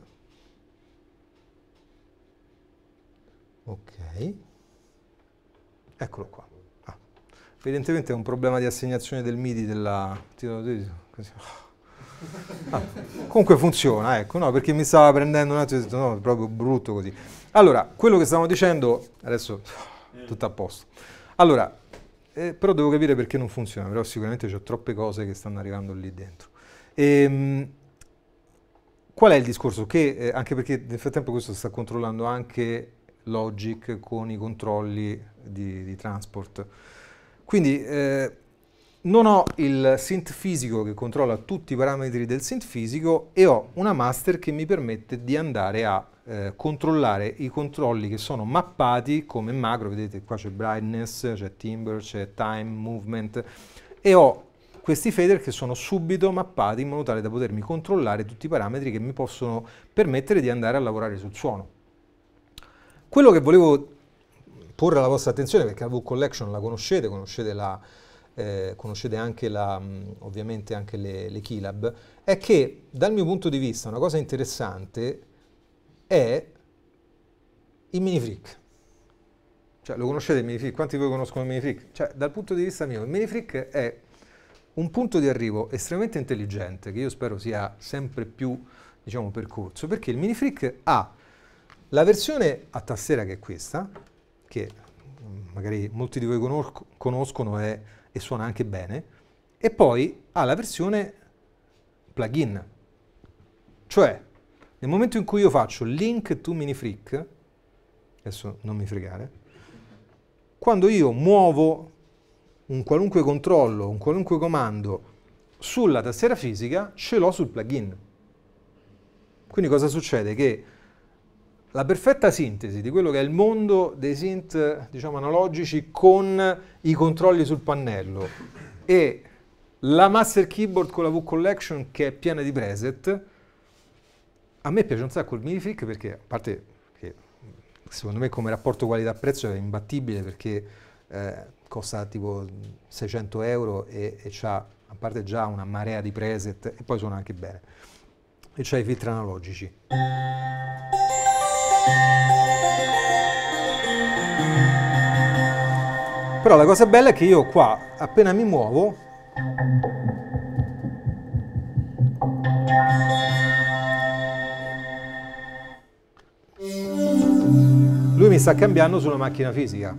Ok. Eccolo qua. Ah. Evidentemente è un problema di assegnazione del MIDI della... Così. Ah, comunque funziona, ecco, no, perché mi stava prendendo un attimo e ho detto no, è proprio brutto così. Allora, quello che stavamo dicendo, adesso tutto a posto. Allora, eh, però devo capire perché non funziona, però sicuramente c'ho troppe cose che stanno arrivando lì dentro. Ehm, qual è il discorso? Che, eh, anche perché nel frattempo questo sta controllando anche Logic con i controlli di, di transport. Quindi, eh, non ho il synth fisico che controlla tutti i parametri del synth fisico e ho una master che mi permette di andare a eh, controllare i controlli che sono mappati come macro. Vedete qua c'è brightness, c'è timbre, c'è time, movement e ho questi fader che sono subito mappati in modo tale da potermi controllare tutti i parametri che mi possono permettere di andare a lavorare sul suono. Quello che volevo porre alla vostra attenzione, perché la V Collection la conoscete, conoscete la Eh, conoscete anche la, mh, ovviamente anche le, le Keylab, è che dal mio punto di vista una cosa interessante è il Minifreak. Cioè, lo conoscete il Minifreak? Quanti di voi conoscono il Minifreak? Cioè, dal punto di vista mio, il Minifreak è un punto di arrivo estremamente intelligente, che io spero sia sempre più, diciamo, percorso, perché il Minifreak ha la versione a tastiera che è questa, che magari molti di voi conosco, conoscono è e suona anche bene, e poi ha la versione plugin, cioè Nel momento in cui io faccio link to Minifreak, adesso non mi fregare, quando io muovo un qualunque controllo, un qualunque comando sulla tastiera fisica, ce l'ho sul plugin. Quindi cosa succede? Che la perfetta sintesi di quello che è il mondo dei synth, diciamo, analogici con i controlli sul pannello e la Master Keyboard con la V Collection che è piena di preset, a me piace un sacco il Minifreak perché, a parte che secondo me come rapporto qualità-prezzo è imbattibile perché eh, costa tipo seicento euro e, e c'ha, a parte già una marea di preset e poi suona anche bene. E c'ha i filtri analogici. Però la cosa bella è che io qua, appena mi muovo, lui mi sta cambiando sulla macchina fisica.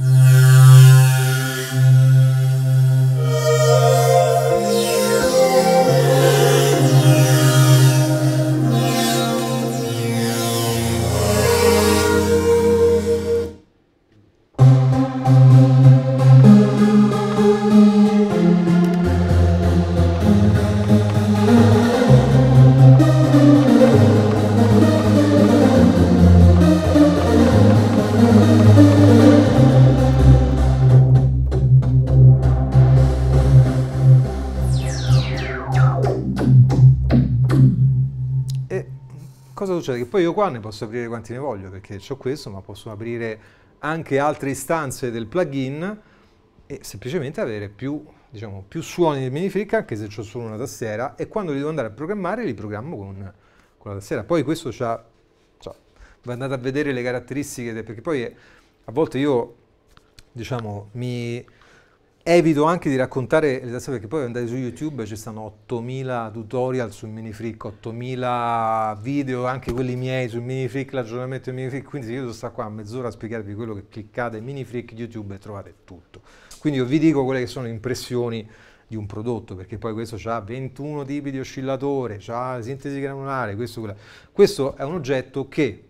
Cosa succede? Che poi io qua ne posso aprire quanti ne voglio perché ho questo, ma posso aprire anche altre istanze del plugin e semplicemente avere più, diciamo, più suoni del Minifreak anche se ho solo una tastiera e quando li devo andare a programmare li programmo con, con la tastiera. Poi questo c'ha, c'ha, va andate a vedere le caratteristiche, de, perché poi a volte io, diciamo, mi evito anche di raccontare le tastiere perché poi andate su YouTube ci stanno ottomila tutorial sul Minifreak, ottomila video, anche quelli miei sul Minifreak, l'aggiornamento del Minifreak, quindi se io devo stare qua a mezz'ora a spiegarvi quello che cliccate Minifreak YouTube e trovate tutto. Quindi io vi dico quelle che sono le impressioni di un prodotto, perché poi questo ha ventuno tipi di oscillatore, ha sintesi granulare, questo, quella. Questo è un oggetto che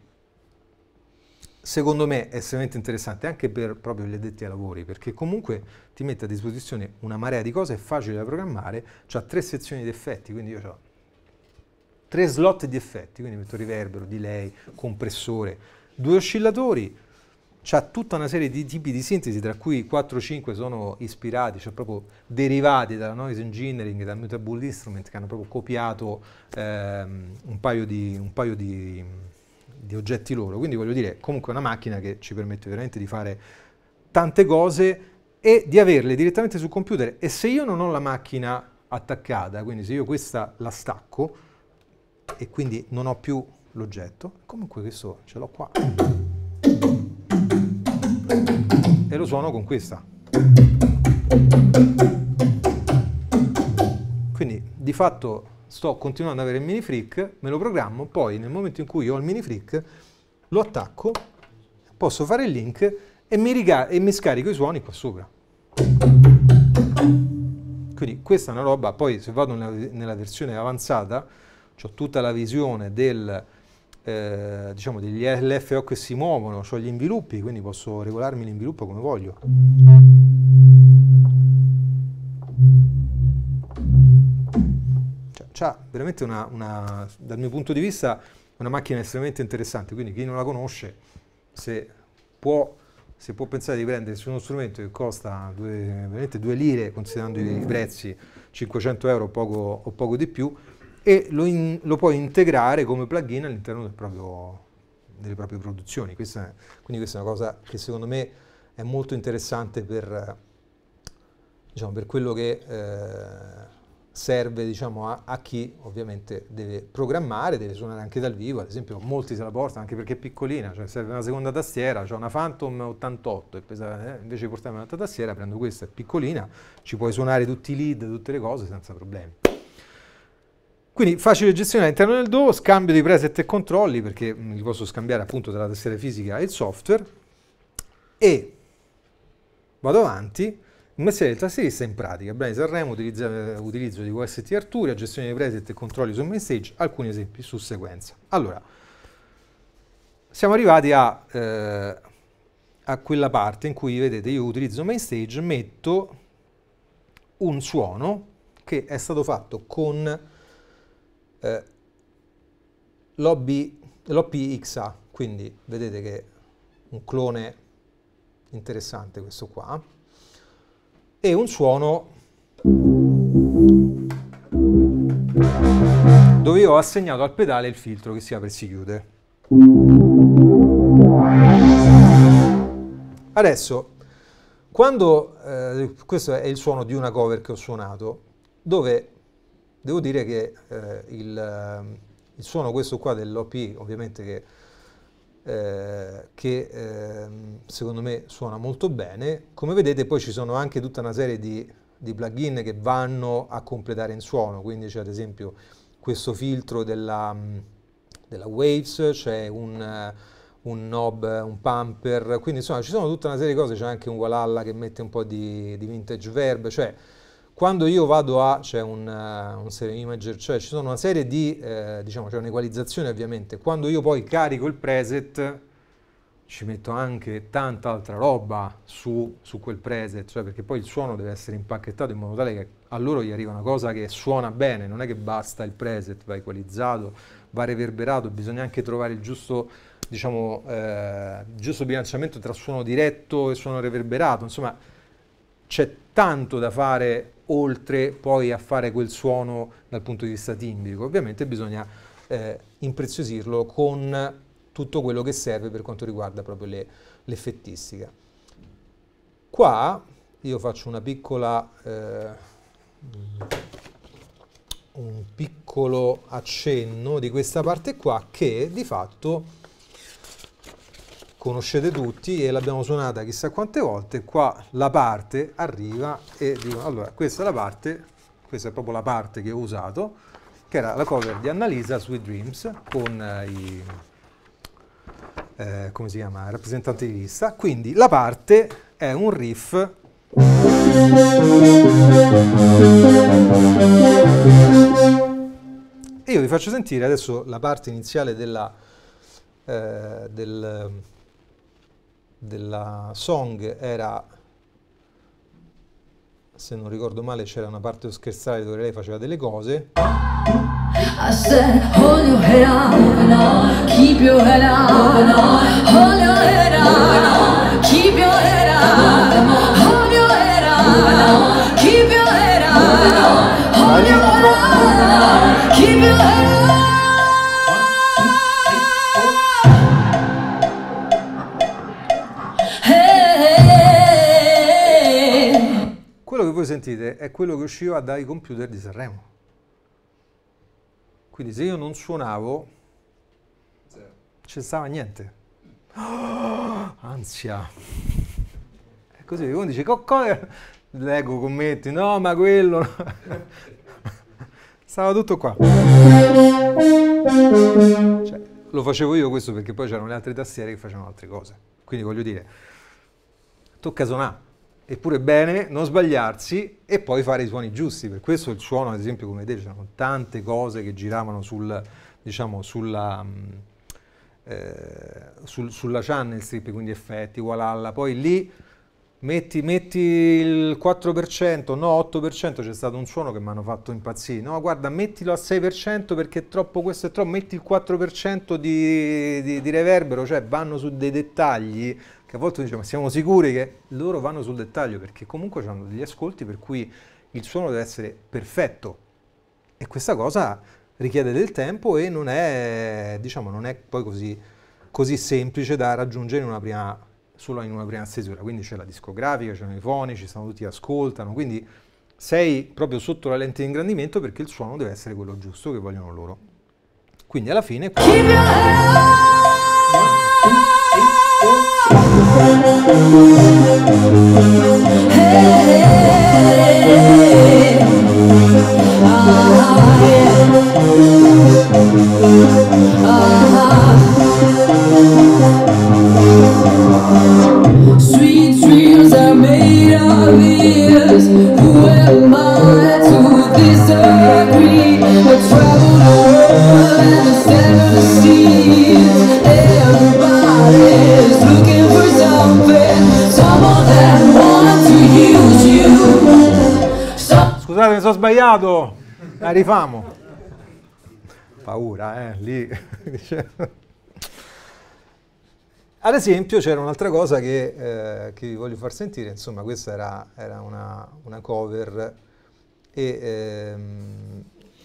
secondo me è estremamente interessante anche per proprio gli addetti ai lavori, perché comunque ti mette a disposizione una marea di cose, è facile da programmare, c'ha tre sezioni di effetti, quindi io ho tre slot di effetti, quindi metto riverbero, delay, compressore, due oscillatori, c'ha tutta una serie di tipi di sintesi, tra cui quattro cinque sono ispirati, cioè proprio derivati dalla noise engineering, dal mutable instrument, che hanno proprio copiato ehm, un paio di... Un paio di di oggetti loro, quindi voglio dire comunque una macchina che ci permette veramente di fare tante cose e di averle direttamente sul computer. E se io non ho la macchina attaccata, quindi se io questa la stacco e quindi non ho più l'oggetto, comunque questo ce l'ho qua e lo suono con questa, quindi di fatto sto continuando ad avere il Minifreak, me lo programmo, poi nel momento in cui ho il Minifreak lo attacco, posso fare il link e mi, riga- e mi scarico i suoni qua sopra. Quindi questa è una roba, poi se vado nella, nella versione avanzata, ho tutta la visione del, eh, diciamo degli L F O che si muovono, ho gli inviluppi, quindi posso regolarmi l'inviluppo come voglio. C'ha veramente una, una, dal mio punto di vista, una macchina estremamente interessante, quindi chi non la conosce, se può, se può pensare di prendersi uno strumento che costa due, veramente due lire, considerando i prezzi, cinquecento euro o poco, o poco di più, e lo, in, lo puoi integrare come plugin all'interno del proprio, delle proprie produzioni. Questa è, quindi questa è una cosa che secondo me è molto interessante per, diciamo, per quello che... Eh, serve, diciamo, a, a chi ovviamente deve programmare, deve suonare anche dal vivo, ad esempio molti se la portano anche perché è piccolina, cioè serve una seconda tastiera, c'ho una Phantom ottantotto e pesa, eh, invece di portarmi un'altra tastiera prendo questa, è piccolina, ci puoi suonare tutti i lead, tutte le cose senza problemi. Quindi facile gestione all'interno del D A W, scambio di preset e controlli perché mh, li posso scambiare appunto tra la tastiera fisica e il software, e vado avanti. Un mestiere del tastierista in pratica, brani Sanremo, utilizza, utilizzo di V S T Arturia, gestione dei preset e controlli sul main stage, alcuni esempi su sequenza. Allora, siamo arrivati a, eh, a quella parte in cui, vedete, io utilizzo main stage, metto un suono che è stato fatto con eh, l'O P X A, quindi vedete che è un clone interessante questo qua, e un suono dove io ho assegnato al pedale il filtro che si apre e si chiude. Adesso, quando eh, questo è il suono di una cover che ho suonato, dove devo dire che eh, il, il suono questo qua dell'O P, ovviamente che Eh, che eh, secondo me suona molto bene. Come vedete poi ci sono anche tutta una serie di, di plugin che vanno a completare in suono, quindi c'è ad esempio questo filtro della, della Waves, c'è un, un knob, un pumper, quindi insomma ci sono tutta una serie di cose, c'è anche un Walhalla che mette un po' di, di vintage verb, cioè quando io vado a, c'è un, uh, un stereo imager, cioè ci sono una serie di, eh, diciamo, c'è un'equalizzazione ovviamente, quando io poi carico il preset ci metto anche tanta altra roba su, su quel preset, cioè perché poi il suono deve essere impacchettato in modo tale che a loro gli arriva una cosa che suona bene, non è che basta il preset, va equalizzato, va reverberato, bisogna anche trovare il giusto, diciamo, eh, il giusto bilanciamento tra suono diretto e suono reverberato, insomma c'è tanto da fare oltre poi a fare quel suono dal punto di vista timbrico. Ovviamente bisogna eh, impreziosirlo con tutto quello che serve per quanto riguarda proprio le, l'effettistica. Qua io faccio una piccola, eh, un piccolo accenno di questa parte qua che di fatto conoscete tutti e l'abbiamo suonata chissà quante volte. Qua la parte arriva e dico, allora questa è la parte, questa è proprio la parte che ho usato, che era la cover di Annalisa, Sweet Dreams, con eh, i, eh, come si chiama, il rappresentante di lista, quindi la parte è un riff e io vi faccio sentire adesso la parte iniziale della, eh, del della song. Era, se non ricordo male, c'era una parte scherzale dove lei faceva delle cose. I said, hold your head up, keep your head up, hold your head up, keep your head up, hold your head up, keep your head up, hold your head up, keep your head up. Quello che voi sentite è quello che usciva dai computer di Sanremo. Quindi se io non suonavo, non ci stava niente. Oh, ansia. È così, uno dice, l'ego commenti, no ma quello... No. Stava tutto qua. Cioè, lo facevo io questo perché poi c'erano le altre tastiere che facevano altre cose. Quindi voglio dire, tocca suonare. Eppure bene non sbagliarsi e poi fare i suoni giusti. Per questo il suono, ad esempio, come vedete, c'erano tante cose che giravano sul, diciamo, sulla, eh, sul, sulla channel strip, quindi effetti, Walhalla. Poi lì metti, metti il quattro per cento, no otto per cento, c'è stato un suono che mi hanno fatto impazzire. No, guarda, mettilo a sei per cento perché è troppo, questo è troppo, metti il quattro per cento di, di, di reverbero, cioè vanno su dei dettagli che a volte diciamo, ma siamo sicuri che loro vanno sul dettaglio perché comunque hanno degli ascolti per cui il suono deve essere perfetto e questa cosa richiede del tempo e non è, diciamo, non è poi così, così semplice da raggiungere in una prima, solo in una prima stesura. Quindi c'è la discografica, c'è i fonici, stanno tutti ascoltano, quindi sei proprio sotto la lente di ingrandimento perché il suono deve essere quello giusto che vogliono loro. Quindi alla fine Sweet dreams are made of it. Who am I to disagree? But travel the world and the center the sea. Everybody's looking for something, someone that wants to use you. So Scusate, mi sono sbagliato. La rifamo. Paura, eh, lì. Ad esempio c'era un'altra cosa che, eh, che vi voglio far sentire, insomma questa era, era una, una cover e ehm,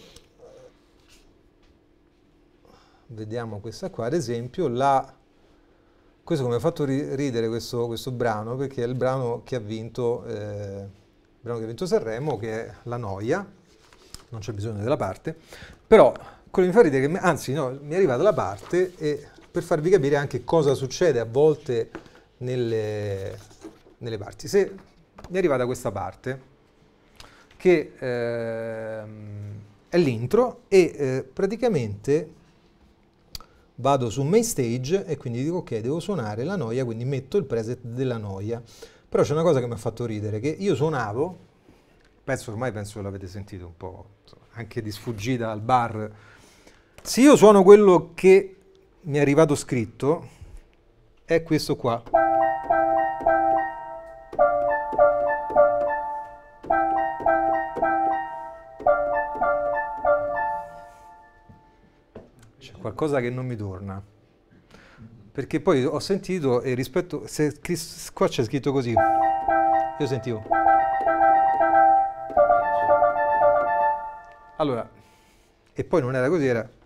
vediamo questa qua, ad esempio la, questo come ha fatto ri- ridere questo, questo brano, perché è il brano che ha vinto, eh, il brano che ha vinto Sanremo, che è La Noia, non c'è bisogno della parte, però quello mi fa ridere, che, anzi no, mi è arrivata la parte e per farvi capire anche cosa succede a volte nelle, nelle parti. Se mi è arrivata questa parte, che ehm, è l'intro, e eh, praticamente vado su main stage e quindi dico ok, devo suonare La Noia, quindi metto il preset della Noia. Però c'è una cosa che mi ha fatto ridere, che io suonavo, penso ormai penso che l'avete sentito un po', insomma, anche di sfuggita al bar, se io suono quello che mi è arrivato scritto, è questo qua. C'è qualcosa che non mi torna. Perché poi ho sentito, e rispetto, se qua c'è scritto così, io sentivo. Allora, e poi non era così, era...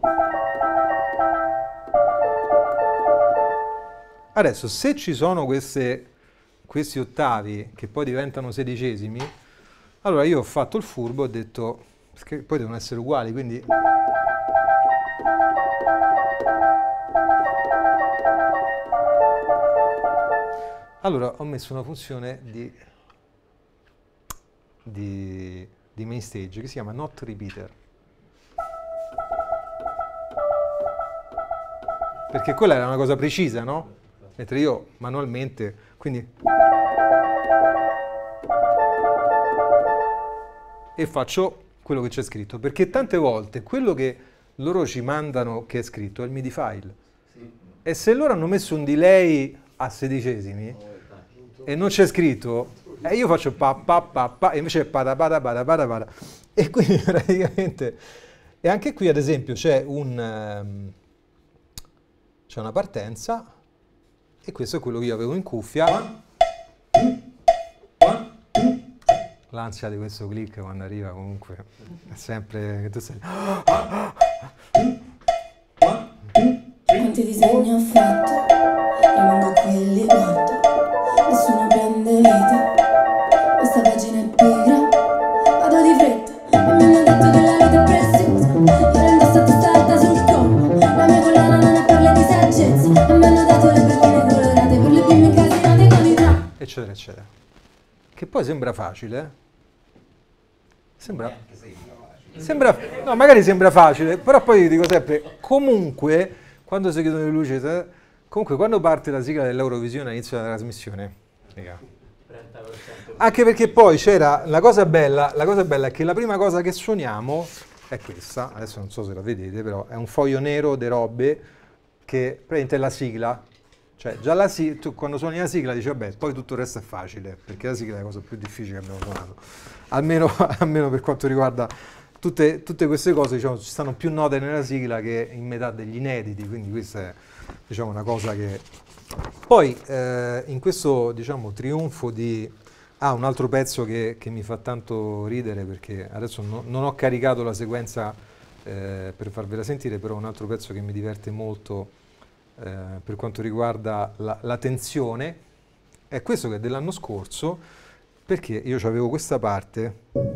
Adesso, se ci sono queste, questi ottavi che poi diventano sedicesimi, allora io ho fatto il furbo, ho detto, perché poi devono essere uguali, quindi... Allora ho messo una funzione di, di, di main stage che si chiama Not Repeater. Perché quella era una cosa precisa, no? Mentre io manualmente, quindi... E faccio quello che c'è scritto, perché tante volte quello che loro ci mandano che è scritto è il MIDI file. Sì. E se loro hanno messo un delay a sedicesimi e non c'è scritto, e io faccio pa pa pa pa, e invece è pada pada pada pada pada. E quindi praticamente... E anche qui ad esempio c'è un... Um, c'è una partenza, e questo è quello che io avevo in cuffia. L'ansia di questo click quando arriva comunque è sempre che tu sei... Quanti disegni ho fatto, rimango qui e li guardo, nessuno prende vita, questa pagina è pigra, vado di fretta e mi hanno detto che la vita è preziosa, io rendo sotto salta sul collo, la mia collana non ha perle di saggezza, e mi hanno dato le perline colorate per le bimbe incasinate con i tra, eccetera eccetera. Che poi sembra facile, eh? Sembra, sembra, no, magari sembra facile, però poi dico sempre, comunque, quando si chiudono le luci, comunque quando parte la sigla dell'Eurovisione all'inizio della trasmissione, raga, anche perché poi c'era, la cosa bella, la cosa bella è che la prima cosa che suoniamo è questa, adesso non so se la vedete, però è un foglio nero de robe che praticamente è la sigla. Cioè, già la sigla, tu quando suoni la sigla dici, vabbè, poi tutto il resto è facile, perché la sigla è la cosa più difficile che abbiamo suonato. Almeno, almeno per quanto riguarda tutte, tutte queste cose, diciamo, ci stanno più note nella sigla che in metà degli inediti, quindi questa è, diciamo, una cosa che... Poi, eh, in questo, diciamo, trionfo di... Ah, un altro pezzo che, che mi fa tanto ridere, perché adesso no, non ho caricato la sequenza eh, per farvela sentire, però un altro pezzo che mi diverte molto eh, per quanto riguarda la, la tensione, è questo che è dell'anno scorso, perché io avevo questa parte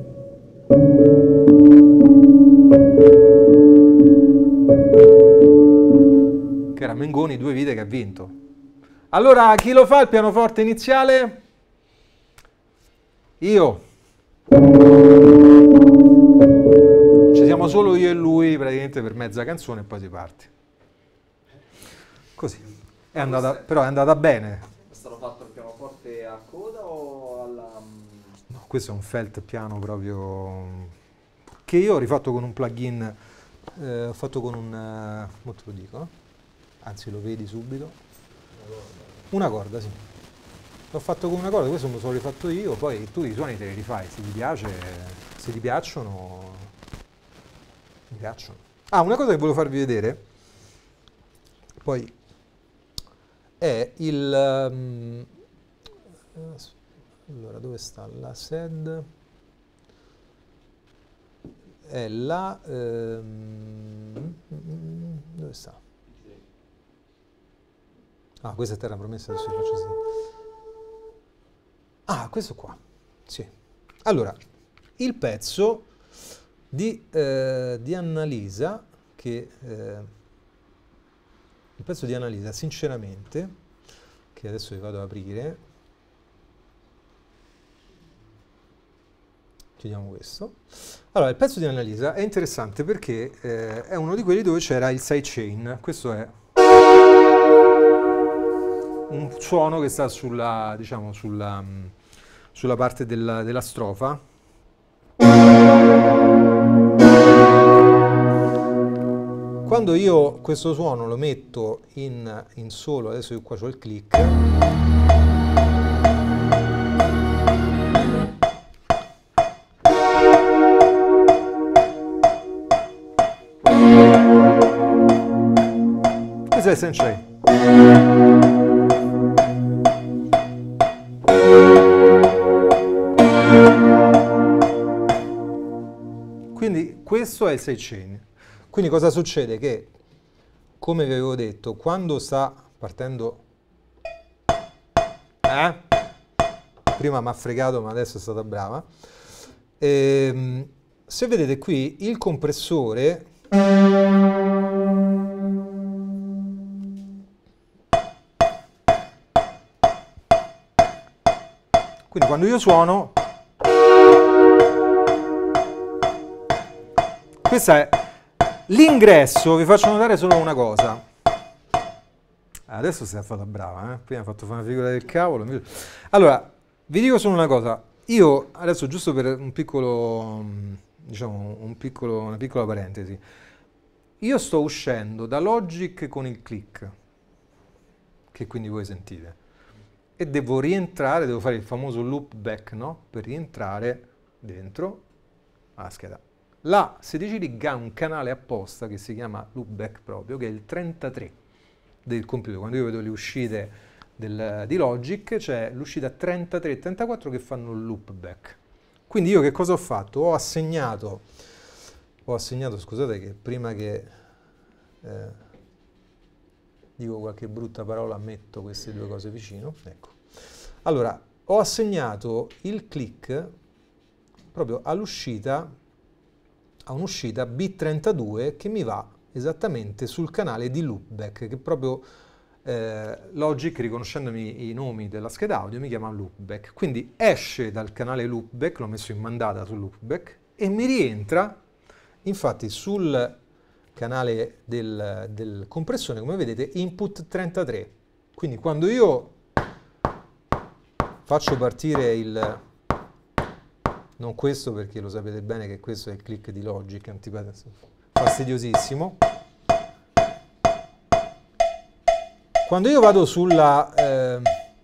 che era Mengoni, due vite che ha vinto. Allora, chi lo fa il pianoforte iniziale? Io. Ci siamo solo io e lui praticamente per mezza canzone e poi si parte. Così. È andata, però è andata bene. È stato fatto il pianoforte a coda o alla... no, questo è un felt piano proprio che io ho rifatto con un plugin, eh, ho fatto con un, eh, mo te lo dico, eh? Anzi lo vedi subito, una corda, sì. L'ho fatto con una corda, questo me lo sono rifatto io, poi tu i suoni te li rifai, se ti piace, se ti piacciono, mi piacciono. Ah, una cosa che volevo farvi vedere, poi, è il... Um, allora, dove sta la S E D? È la... Um, dove sta? Ah, questa è terra promessa, adesso vi faccio sentire. Ah, questo qua, sì. Allora, il pezzo di, eh, di Annalisa, che... Eh, il pezzo di Annalisa, sinceramente, che adesso vi vado ad aprire, chiudiamo questo. Allora, il pezzo di Annalisa è interessante perché eh, è uno di quelli dove c'era il sidechain. Questo è un suono che sta sulla, diciamo, sulla, sulla parte della, della strofa. Quando io questo suono lo metto in, in solo, adesso io qua c'ho il click, questo è essentially. Quindi questo è il sidechain. Quindi cosa succede? Che, come vi avevo detto, quando sta partendo... Eh? Prima mi ha fregato, ma adesso è stata brava. Ehm, se vedete qui, il compressore... Quindi quando io suono... Questa è l'ingresso, vi faccio notare solo una cosa. Adesso si è fatta brava, eh? Prima ha fatto fare una figura del cavolo. Allora, vi dico solo una cosa. Io, adesso giusto per un piccolo, diciamo, un piccolo, una piccola parentesi. Io sto uscendo da Logic con il click, che quindi voi sentite. E devo rientrare, devo fare il famoso loop back, no? Per rientrare dentro alla scheda. La sedici rig ha un canale apposta che si chiama loopback proprio, che è il trentatré del computer. Quando io vedo le uscite del, di Logic, c'è l'uscita trentatré e trentaquattro che fanno il loopback. Quindi io che cosa ho fatto? Ho assegnato, ho assegnato, scusate che prima che eh, dico qualche brutta parola metto queste due cose vicino. Ecco. Allora, ho assegnato il click proprio all'uscita, a un'uscita B trentadue che mi va esattamente sul canale di loopback, che proprio eh, Logic, riconoscendomi i nomi della scheda audio, mi chiama loopback. Quindi esce dal canale loopback, l'ho messo in mandata su loopback, e mi rientra, infatti, sul canale del, del compressore, come vedete, input trentatré. Quindi quando io faccio partire il... non questo, perché lo sapete bene che questo è il click di Logic, antipatico, fastidiosissimo. Quando io vado sulla, eh,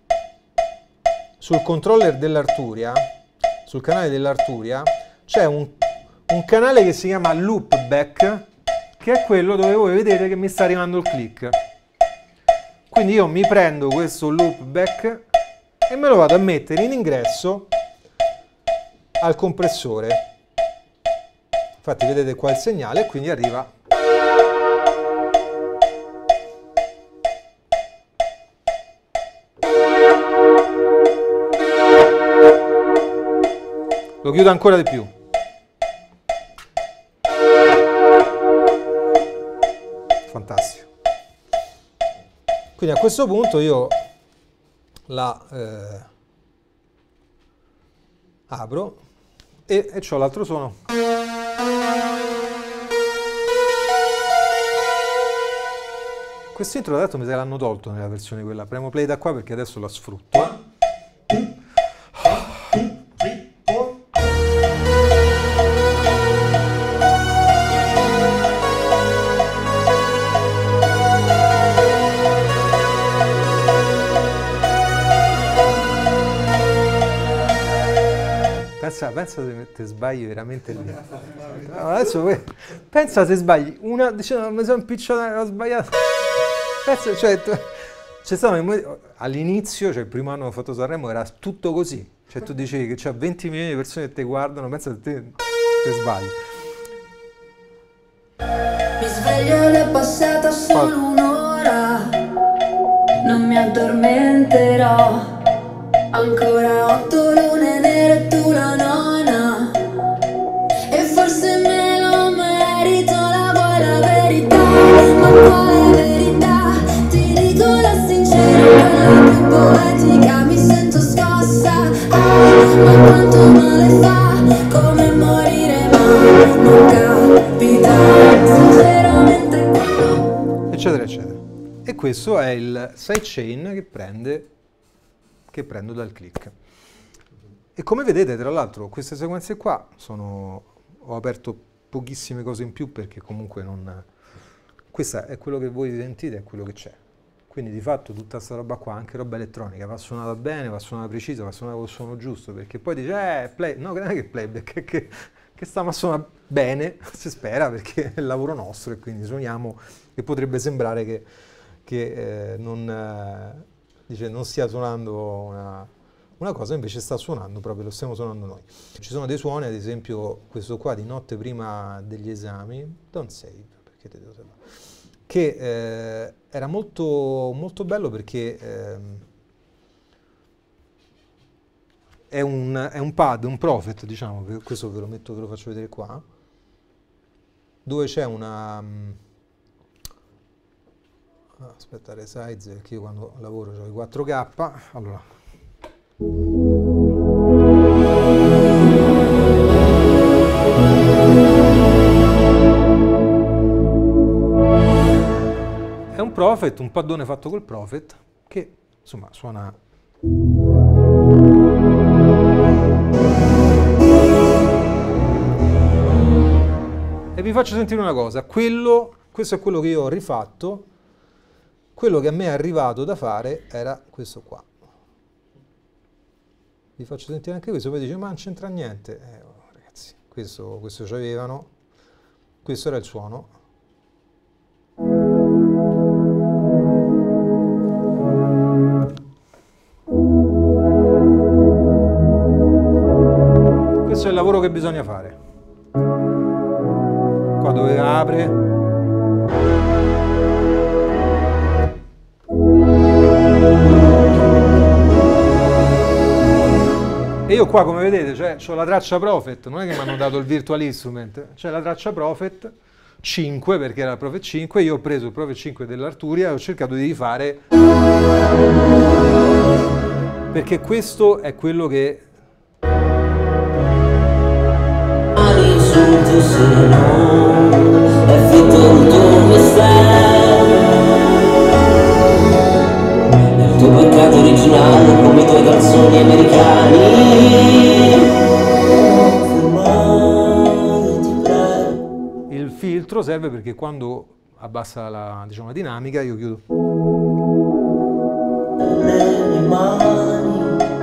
sul controller dell'Arturia, sul canale dell'Arturia, c'è un, un canale che si chiama loopback, che è quello dove voi vedete che mi sta arrivando il click. Quindi io mi prendo questo loopback e me lo vado a mettere in ingresso al compressore. Infatti vedete qua il segnale, e quindi arriva lo chiudo ancora di più. Fantastico. Quindi a questo punto io la eh, apro e, e c'ho l'altro suono. Questo intro tra l'altro mi sa che l'hanno tolto nella versione quella. Premo play da qua perché adesso la sfrutto. pensa, pensa se te sbagli veramente lì. No, adesso poi, pensa se sbagli una, diciamo, mi sono impicciato, ho sbagliato. Pensa, cioè, c'è stato all'inizio, cioè il primo anno che ho fatto Sanremo era tutto così. Cioè tu dicevi che c'è venti milioni di persone che ti guardano, pensa se te, te sbagli. Mi sveglio ed è passata solo un'ora, non mi addormenterò. Ancora otto lune nere e tu la nona, e forse me lo merito, la vuoi la verità? Ma quale verità? Ti dico la sincera, quella più poetica, mi sento scossa. Ah, ma quanto male fa, come morire, ma non capita, sinceramente quello. Eccetera, eccetera. E questo è il sidechain che prende che prendo dal click. E come vedete, tra l'altro, queste sequenze qua sono, ho aperto pochissime cose in più perché comunque non, questa è quello che voi sentite, è quello che c'è. Quindi di fatto tutta questa roba qua, anche roba elettronica, va suonata bene, va suonata precisa, va suonata col suono giusto, perché poi dice, eh, play, no, non è che playback, è che, che stiamo a suonare bene, si spera, perché è il lavoro nostro e quindi suoniamo, e potrebbe sembrare che, che eh, non... Eh, dice non stia suonando una, una cosa, invece sta suonando proprio, lo stiamo suonando noi. Ci sono dei suoni, ad esempio questo qua di notte prima degli esami, Don't Save, perché te devo salvare, che eh, era molto, molto bello perché eh, è, un, è un pad, un Prophet, diciamo, questo ve lo metto, ve lo faccio vedere qua, dove c'è una... Aspetta, resize, perché io quando lavoro ho i quattro K, allora. È un Prophet, un paddone fatto col Prophet, che insomma suona... E vi faccio sentire una cosa, quello, questo è quello che io ho rifatto. Quello che a me è arrivato da fare era questo qua. Vi faccio sentire anche questo, poi dice ma non c'entra niente. Eh, oh, ragazzi, questo, questo ci avevano, questo era il suono. Questo è il lavoro che bisogna fare. Qua dove apre. E io qua, come vedete, cioè, ho la traccia Prophet, non è che mi hanno dato il virtual instrument, c'è la traccia Prophet cinque, perché era il Prophet cinque, io ho preso il Prophet cinque dell'Arturia e ho cercato di rifare, perché questo è quello che... Il tuo peccato originale come i tuoi calzoni americani. Il filtro serve perché quando abbassa la, diciamo, la dinamica io chiudo. Le mani.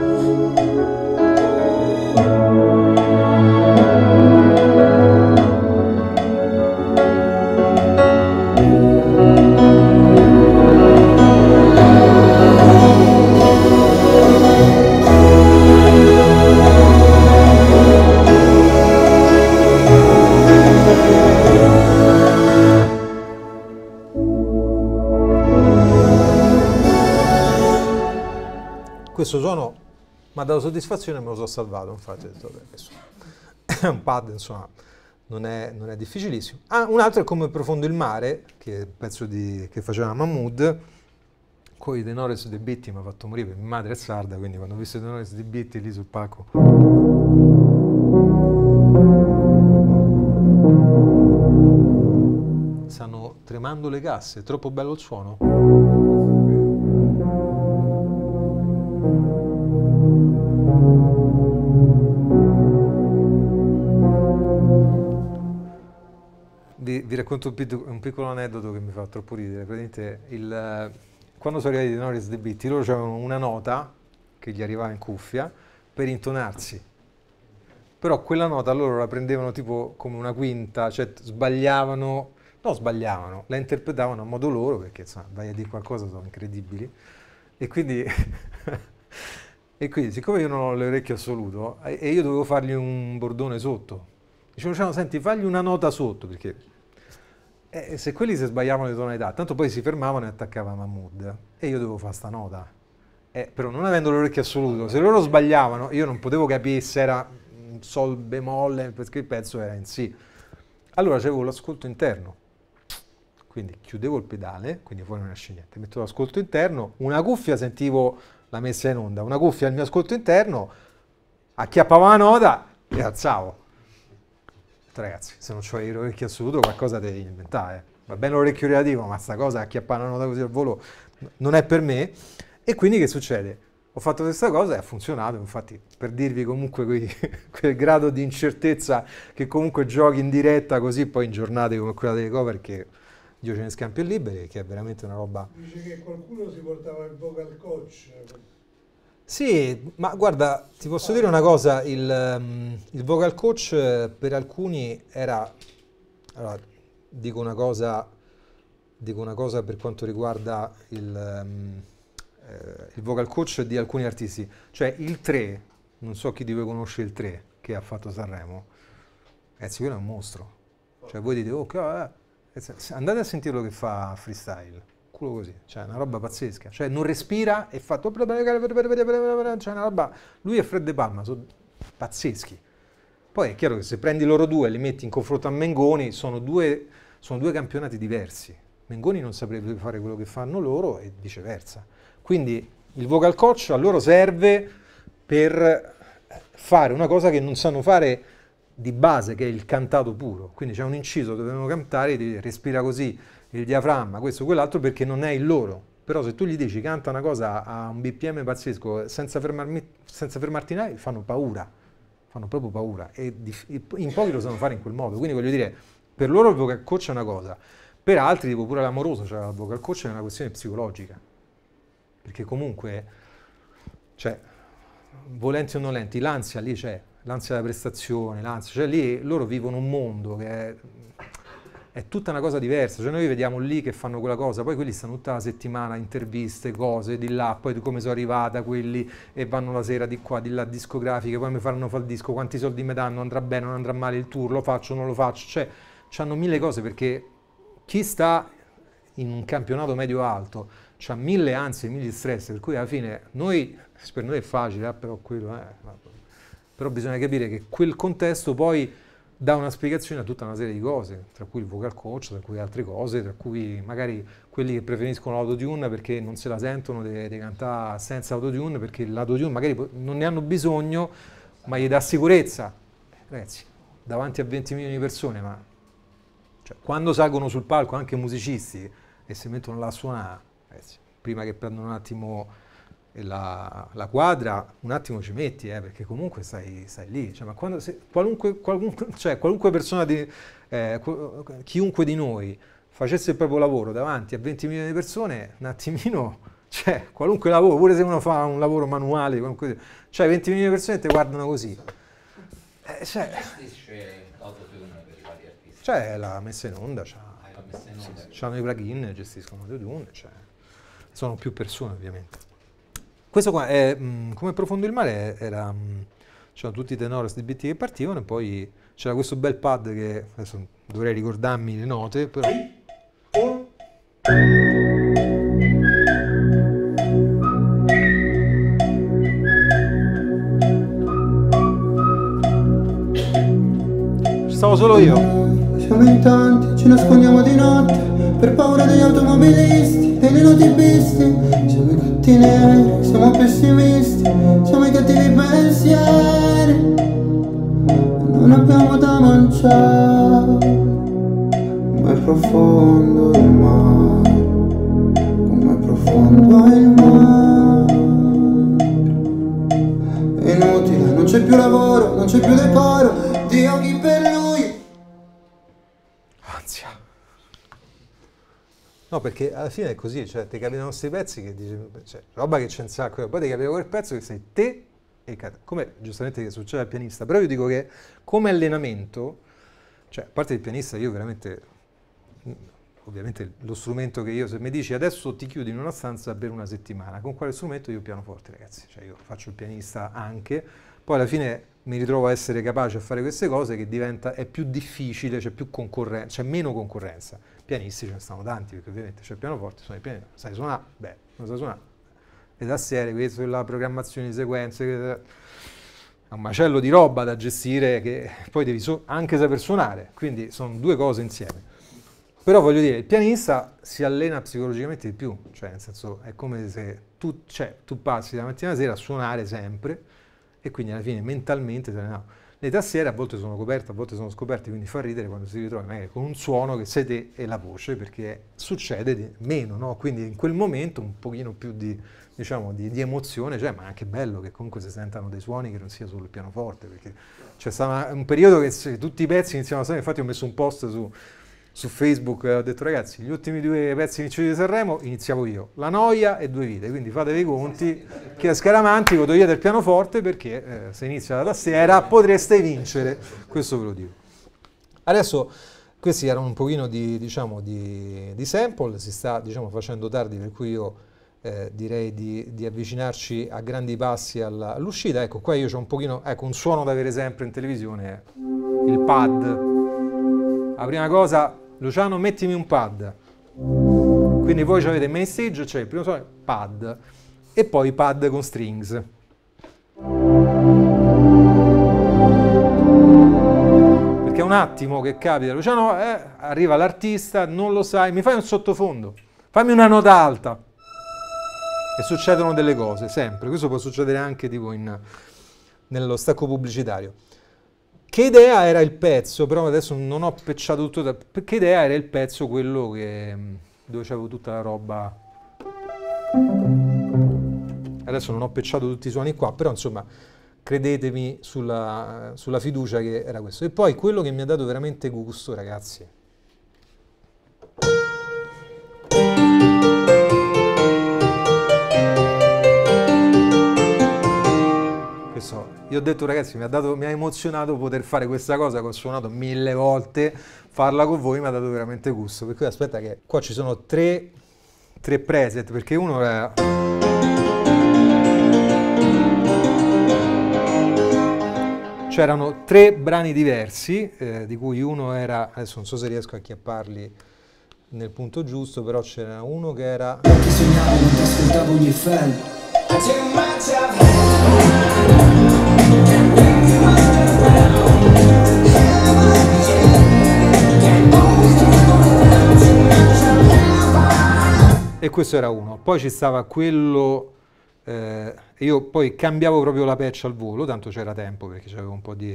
Questo suono mi ha dato soddisfazione e me lo sono salvato, infatti ho detto, beh, questo è un pad, insomma, non è, non è difficilissimo. Ah, un altro è Come profondo il mare, che è il pezzo di, che faceva Mahmood, con i Tenores dei Bitti mi ha fatto morire, mia madre è sarda, quindi quando ho visto i Tenores dei Bitti lì sul palco... Stanno tremando le casse, è troppo bello il suono. Vi, vi racconto un, pic un piccolo aneddoto che mi fa troppo ridere. Praticamente il, quando sono arrivati i Tenores dei Bitti, loro avevano una nota che gli arrivava in cuffia per intonarsi. però quella nota loro la prendevano tipo come una quinta, cioè sbagliavano, no sbagliavano, la interpretavano a modo loro, perché insomma, vai a dire qualcosa, sono incredibili, e quindi, e quindi siccome io non ho l'orecchio assoluto, e e io dovevo fargli un bordone sotto, dicevano, Luciano, senti, fagli una nota sotto, perché eh, se quelli si sbagliavano le tonalità, tanto poi si fermavano e attaccava Mahmood, e io dovevo fare sta nota. Eh, però non avendo l'orecchio assoluto, se loro sbagliavano, io non potevo capire se era un sol bemolle, perché il pezzo era in si. Allora c'avevo l'ascolto interno, quindi chiudevo il pedale, quindi fuori non esce niente, metto l'ascolto interno, una cuffia sentivo la messa in onda, una cuffia al mio ascolto interno, acchiappavo la nota e alzavo. Ragazzi, se non c'ho l'orecchio assoluto qualcosa devi inventare. Va bene l'orecchio relativo, ma sta cosa, acchiappare una nota così al volo, non è per me. E quindi che succede? Ho fatto questa cosa e ha funzionato, infatti per dirvi comunque quei, quel grado di incertezza che comunque giochi in diretta così poi in giornate come quella delle cover che Dio ce ne scampi e liberi, che è veramente una roba... Dice che qualcuno si portava il vocal coach. Sì, ma guarda, ti posso dire una cosa, il, um, il vocal coach eh, per alcuni era... Allora, dico una cosa, dico una cosa per quanto riguarda il... Um, il vocal coach di alcuni artisti, cioè il tre, non so chi di voi conosce il tre che ha fatto Sanremo, ragazzi quello è un mostro, cioè voi dite ok, eh, andate a sentire lo che fa freestyle, culo così, cioè una roba pazzesca, cioè non respira e fa, cioè una roba, lui e Fred De Palma sono pazzeschi. Poi è chiaro che se prendi loro due e li metti in confronto a Mengoni, sono due, sono due campionati diversi, Mengoni non saprebbe fare quello che fanno loro e viceversa. Quindi il vocal coach a loro serve per fare una cosa che non sanno fare di base, che è il cantato puro. Quindi c'è un inciso dove devono cantare, respira così, il diaframma, questo, quell'altro, perché non è il loro. Però se tu gli dici canta una cosa a un B P M pazzesco, senza, fermarmi, senza fermarti mai, fanno paura. Fanno proprio paura. E in pochi lo sanno fare in quel modo. Quindi voglio dire, per loro il vocal coach è una cosa. Per altri, tipo pure l'amoroso, cioè il vocal coach è una questione psicologica. Perché comunque, cioè, volenti o nolenti, l'ansia lì c'è, l'ansia della prestazione, l'ansia, cioè lì loro vivono un mondo che è, è tutta una cosa diversa, cioè noi vediamo lì che fanno quella cosa, poi quelli stanno tutta la settimana, interviste, cose, di là, poi come sono arrivata, quelli, e vanno la sera di qua, di là, discografiche, poi mi faranno fare il disco, quanti soldi mi danno, andrà bene, non andrà male il tour, lo faccio, non lo faccio, cioè, hanno mille cose, perché chi sta in un campionato medio-alto c'ha mille ansie, mille stress, per cui alla fine noi, per noi è facile, eh, però, quello, eh, però bisogna capire che quel contesto poi dà una spiegazione a tutta una serie di cose, tra cui il vocal coach, tra cui altre cose, tra cui magari quelli che preferiscono l'autotune perché non se la sentono di cantare senza autotune, perché l'autotune magari non ne hanno bisogno, ma gli dà sicurezza. Ragazzi, davanti a venti milioni di persone, ma cioè, quando salgono sul palco anche musicisti e si mettono là a suonare, prima che prendono un attimo la, la quadra, un attimo ci metti, eh, perché comunque stai, stai lì. Cioè, ma quando, se, qualunque, qualunque, cioè, qualunque persona, di, eh, chiunque di noi facesse il proprio lavoro davanti a venti milioni di persone, un attimino, cioè, qualunque lavoro, pure se uno fa un lavoro manuale, qualunque, cioè venti milioni di persone ti guardano così. Eh, cioè, cioè la messa in onda, c'hanno i plugin, gestiscono l'autotune, cioè, sono più persone ovviamente. Questo qua è, mh, come Profondo il mare era, mh, c'erano tutti i tenori S D B T che partivano e poi c'era questo bel pad che adesso dovrei ricordarmi le note, però... Ci stavo solo io. Siamo in tanti, ci nascondiamo di notte per paura degli automobilisti, dei notibisti. Siamo i gatti neri, siamo pessimisti, siamo i cattivi pensieri. Non abbiamo da mangiare, come è profondo il mare, come è profondo il mare. È inutile, non c'è più lavoro, non c'è più decoro, Dio chi per lui. Ansia. No, perché alla fine è così, cioè ti capitano questi pezzi che dici, cioè, roba che c'è un sacco, poi ti capita quel pezzo che sei te e come giustamente che succede al pianista, però io dico che come allenamento, cioè a parte il pianista io veramente, ovviamente lo strumento che io, se mi dici adesso ti chiudi in una stanza per una settimana, con quale strumento? Io pianoforte, ragazzi, cioè io faccio il pianista anche, poi alla fine mi ritrovo a essere capace a fare queste cose che diventa, è più difficile, c'è più concorrenza, c'è meno concorrenza. Pianisti ce ne stanno tanti, perché ovviamente c'è il pianoforte, sono i pianisti, sai suonare? Beh, non sai suonare. Le tastiere, questo, la programmazione di sequenze, è un macello di roba da gestire che poi devi so- anche saper suonare, quindi sono due cose insieme. Però voglio dire, il pianista si allena psicologicamente di più, cioè nel senso è come se tu, cioè, tu passi la mattina alla sera a suonare sempre, e quindi alla fine mentalmente no. Le tastiere a volte sono coperte, a volte sono scoperte, quindi fa ridere quando si ritrova magari con un suono che sei te e la voce, perché succede di meno, no? Quindi in quel momento un pochino più di, diciamo, di, di emozione, cioè, ma è anche bello che comunque si sentano dei suoni che non sia solo il pianoforte, perché c'è stato un periodo che se, tutti i pezzi iniziavano a suonare, infatti ho messo un post su su Facebook, ho detto ragazzi, gli ultimi due pezzi vincitori di Sanremo iniziavo io, La Noia e Due Vite, quindi fatevi i conti che a Scaramantico togliete il pianoforte perché eh, se inizia la tastiera potreste vincere, questo ve lo dico. Adesso questi erano un pochino di, diciamo, di, di sample, si sta diciamo, facendo tardi per cui io eh, direi di, di avvicinarci a grandi passi alla, all'uscita. Ecco qua io c'ho un pochino, ecco un suono da avere sempre in televisione, il pad. La prima cosa, Luciano, mettimi un pad. Quindi voi avete main stage, cioè il primo suono pad, e poi pad con strings. Perché è un attimo che capita, Luciano, eh, arriva l'artista, non lo sai, mi fai un sottofondo, fammi una nota alta. E succedono delle cose, sempre. Questo può succedere anche tipo in, nello stacco pubblicitario. Che idea era il pezzo? Però adesso non ho pecciato tutto. Da, che idea era il pezzo quello che, dove c'avevo tutta la roba? Adesso non ho pecciato tutti i suoni qua, però insomma credetemi sulla, sulla fiducia che era questo. E poi quello che mi ha dato veramente gusto, ragazzi. Questo, io ho detto ragazzi, mi ha, dato, mi ha emozionato poter fare questa cosa che ho suonato mille volte, farla con voi mi ha dato veramente gusto. Per cui aspetta che qua ci sono tre, tre preset, perché uno era... C'erano tre brani diversi, eh, di cui uno era, adesso non so se riesco a chiapparli nel punto giusto, però c'era uno che era... Che sognavo, non ti ascoltavo ogni fan. E questo era uno, poi ci stava quello, eh, io poi cambiavo proprio la patch al volo, tanto c'era tempo perché c'avevo un po' di...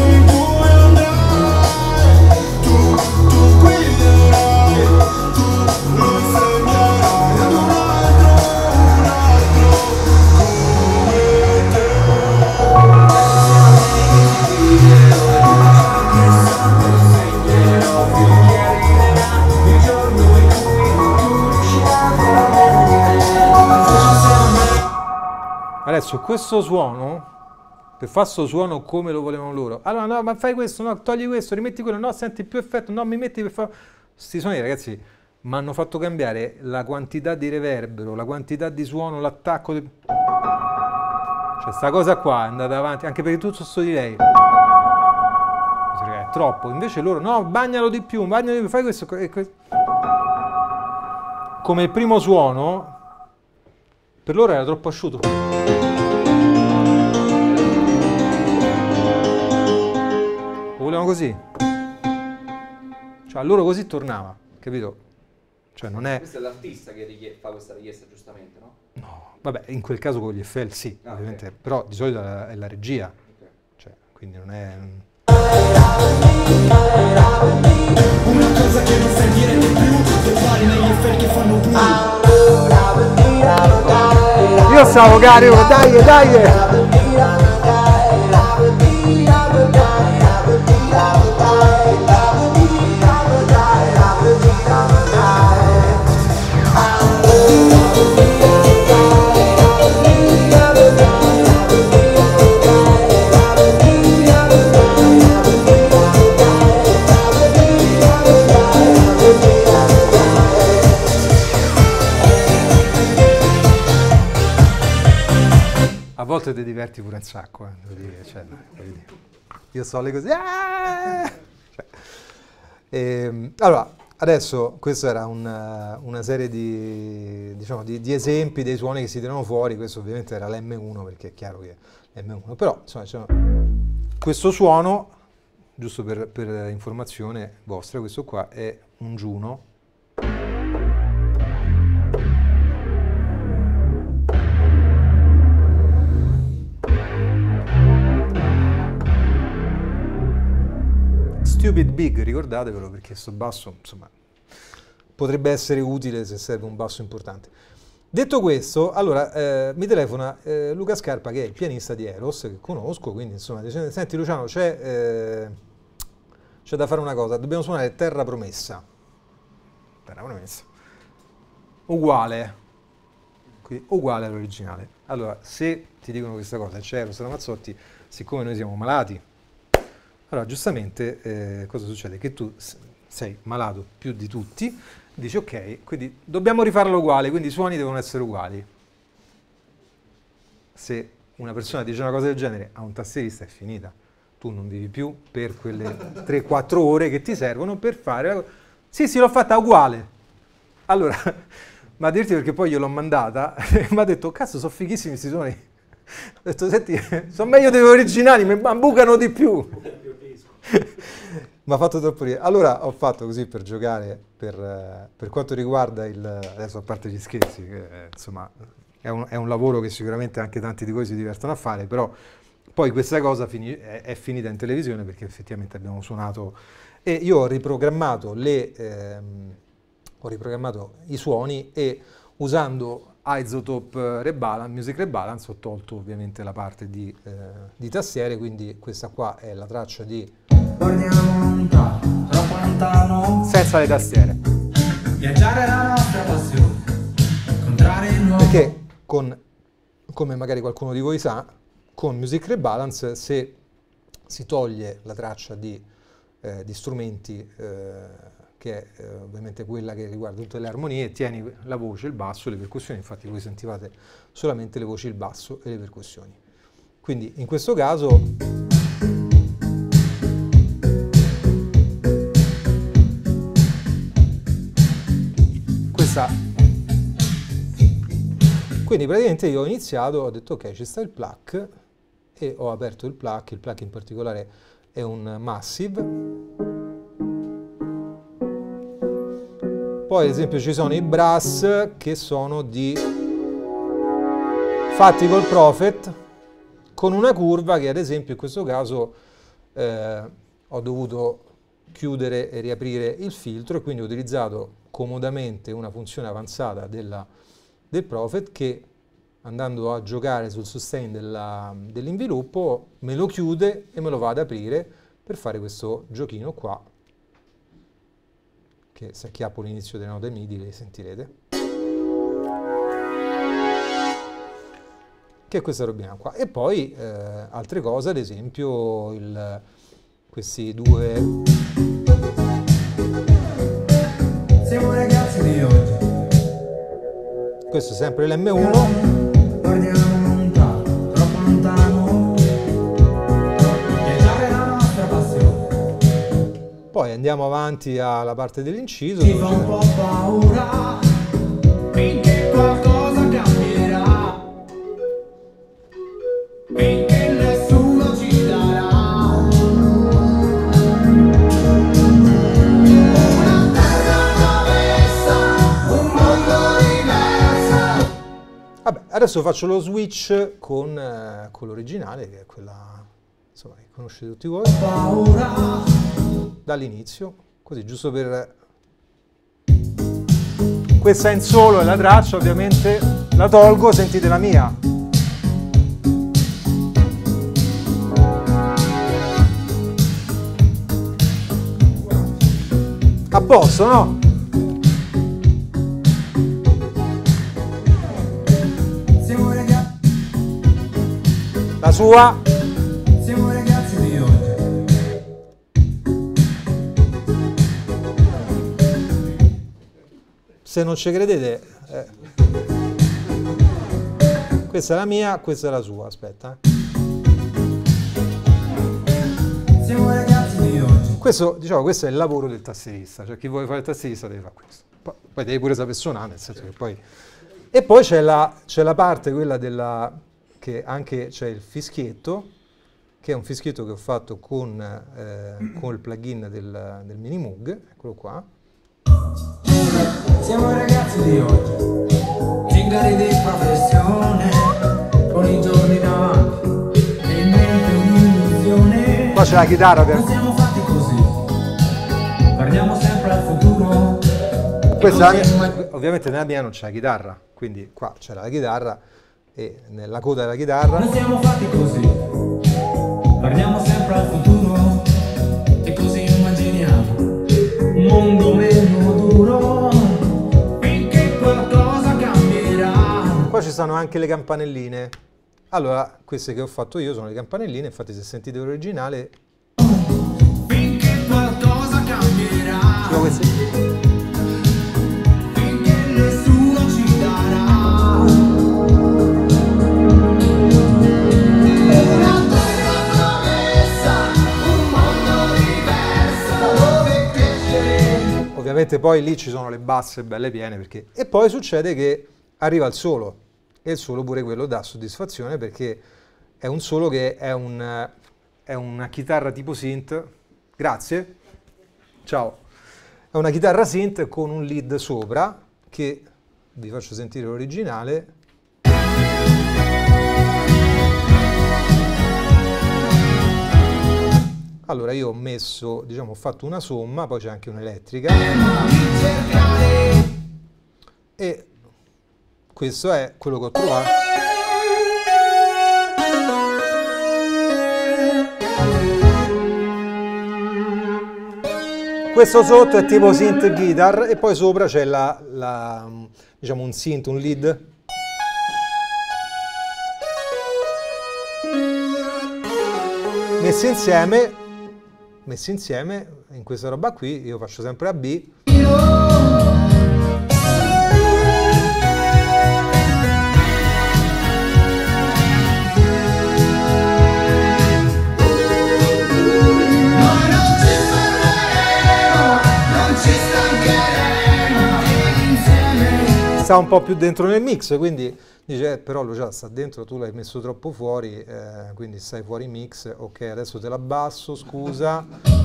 Adesso questo suono, per fare questo suono come lo volevano loro, allora no, ma fai questo, no, togli questo, rimetti quello, no, senti più effetto, no, mi metti per fare... Sti suoni ragazzi mi hanno fatto cambiare la quantità di reverbero, la quantità di suono, l'attacco... Di... Cioè sta cosa qua è andata avanti, anche perché tutto sto delay. È troppo, invece loro, no, bagnalo di più, bagnalo di più, fai questo... Come il primo suono, per loro era troppo asciutto. Lo volevano così. Cioè, a loro così tornava, capito? Cioè, non è... Questo è l'artista che richie- fa questa richiesta, giustamente, no? No, vabbè, in quel caso con gli Eiffel sì, Ah, ovviamente, okay. però di solito è la, è la regia. Okay. Cioè, quindi non è... Una cosa che non sai dire di più, che fare negli effetti che fanno blu. Io stavo carico, dai, dai! tanto ti diverti pure un sacco, eh, devo dire, cioè, devo dire. Io so le cose. Ah! Cioè, ehm, allora, adesso questa era una, una serie di, diciamo, di, di esempi dei suoni che si tirano fuori. Questo ovviamente era l'emme uno, perché è chiaro che è emme uno, però insomma, cioè, questo suono, giusto per, per informazione vostra, questo qua è un Juno. Stupid Big, ricordatevelo, perché questo basso, insomma, potrebbe essere utile se serve un basso importante. Detto questo, allora, eh, mi telefona eh, Luca Scarpa, che è il pianista di Eros, che conosco, quindi insomma, dice, senti Luciano, c'è eh, c'è da fare una cosa, dobbiamo suonare Terra Promessa. Terra Promessa. Uguale, quindi uguale all'originale. Allora, se ti dicono questa cosa, c'è Eros Ramazzotti, siccome noi siamo malati, allora giustamente eh, cosa succede? Che tu sei malato più di tutti, dici ok, quindi dobbiamo rifarlo uguale, quindi i suoni devono essere uguali. Se una persona dice una cosa del genere a un tastierista è finita, tu non vivi più per quelle tre quattro ore che ti servono per fare la cosa. Sì, sì, l'ho fatta uguale. Allora, ma a dirti perché poi io l'ho mandata e mi ha detto, cazzo, sono fighissimi questi suoni. Ho detto, senti, sono meglio degli originali, mi bucano di più. Mi ha fatto troppo ridere. Allora ho fatto così per giocare, per, per quanto riguarda il, adesso a parte gli scherzi, che, insomma è un, è un lavoro che sicuramente anche tanti di voi si divertono a fare, però poi questa cosa fini, è, è finita in televisione perché effettivamente abbiamo suonato e io ho riprogrammato, le, ehm, ho riprogrammato i suoni e usando Isotope Rebalance, Music Rebalance, ho tolto ovviamente la parte di, eh, di tastiere, quindi questa qua è la traccia di troppo lontano, senza le tastiere. Viaggiare è la nostra passione, incontrare il nuovo. Perché con, come magari qualcuno di voi sa, con Music Rebalance se si toglie la traccia di, eh, di strumenti, eh, che è eh, ovviamente quella che riguarda tutte le armonie, tieni la voce, il basso e le percussioni, infatti voi sentivate solamente le voci, il basso e le percussioni. Quindi in questo caso quindi praticamente io ho iniziato, ho detto ok, ci sta il pluck e ho aperto il pluck, il pluck in particolare è un Massive. Poi ad esempio ci sono i brass che sono di fatti col Prophet con una curva che ad esempio in questo caso eh, ho dovuto chiudere e riaprire il filtro e quindi ho utilizzato comodamente una funzione avanzata della, del Prophet che andando a giocare sul sustain dell'inviluppo me lo chiude e me lo va ad aprire per fare questo giochino qua che se acchiappo l'inizio delle note MIDI le sentirete, che è questa robina qua. E poi eh, altre cose, ad esempio il, questi due... Siamo ragazzi di oggi. Questo è sempre l'emme uno. Guardiamo lontano, troppo lontano. Viaggiare è la nostra passione. Poi andiamo avanti alla parte dell'inciso. Ti fa un po' paura finché qualcosa cambierà, finché nessuno ci darà. Vabbè, adesso faccio lo switch con, eh, con l'originale, che è quella insomma, che conoscete tutti voi, dall'inizio, così giusto per... Questa in solo è la traccia, ovviamente la tolgo, sentite la mia. A posto, no? La sua. Siamo ragazzi di oggi. Se non ci credete, eh. Questa è la mia, questa è la sua, aspetta. Eh. Siamo ragazzi di oggi. Questo, diciamo, questo è il lavoro del tastierista, cioè chi vuole fare il tastierista deve fare questo. Poi, poi devi pure sapere suonare, nel senso che poi... E poi c'è la, c'è la parte, quella della... che anche c'è il fischietto, che è un fischietto che ho fatto con, eh, con il plugin del, del Minimoog, eccolo qua. Siamo ragazzi di oggi, zingari di professione, con i giorni davanti e in mente un'illusione. Qua c'è la chitarra per... Non siamo fatti così, guardiamo sempre al futuro. Questa mia, ovviamente nella mia non c'è la chitarra, quindi qua c'era la chitarra e nella coda della chitarra. Non siamo fatti così, guardiamo sempre al futuro e così immaginiamo un mondo meno duro finché qualcosa cambierà. Qua ci stanno anche le campanelline. Allora, queste che ho fatto io sono le campanelline, infatti se sentite l'originale... Finché qualcosa cambierà. Sono queste. Finché nessuno ci darà. Una terra promessa, un mondo diverso dove crescere. Ovviamente poi lì ci sono le basse belle piene perché... E poi succede che arriva il solo. E il solo pure quello dà soddisfazione perché è un solo che è, un, è una chitarra tipo synth. Grazie. Ciao. È una chitarra synth con un lead sopra che vi faccio sentire l'originale. Allora io ho messo, diciamo, ho fatto una somma, poi c'è anche un'elettrica. E questo è quello che ho trovato. Questo sotto è tipo synth guitar e poi sopra c'è la, la, diciamo un synth, un lead. Messi insieme, messi insieme in questa roba qui, io faccio sempre a B. Sta un po' più dentro nel mix, quindi dice eh, però Lucia sta dentro, tu l'hai messo troppo fuori, eh, quindi stai fuori mix, ok adesso te l'abbasso, scusa.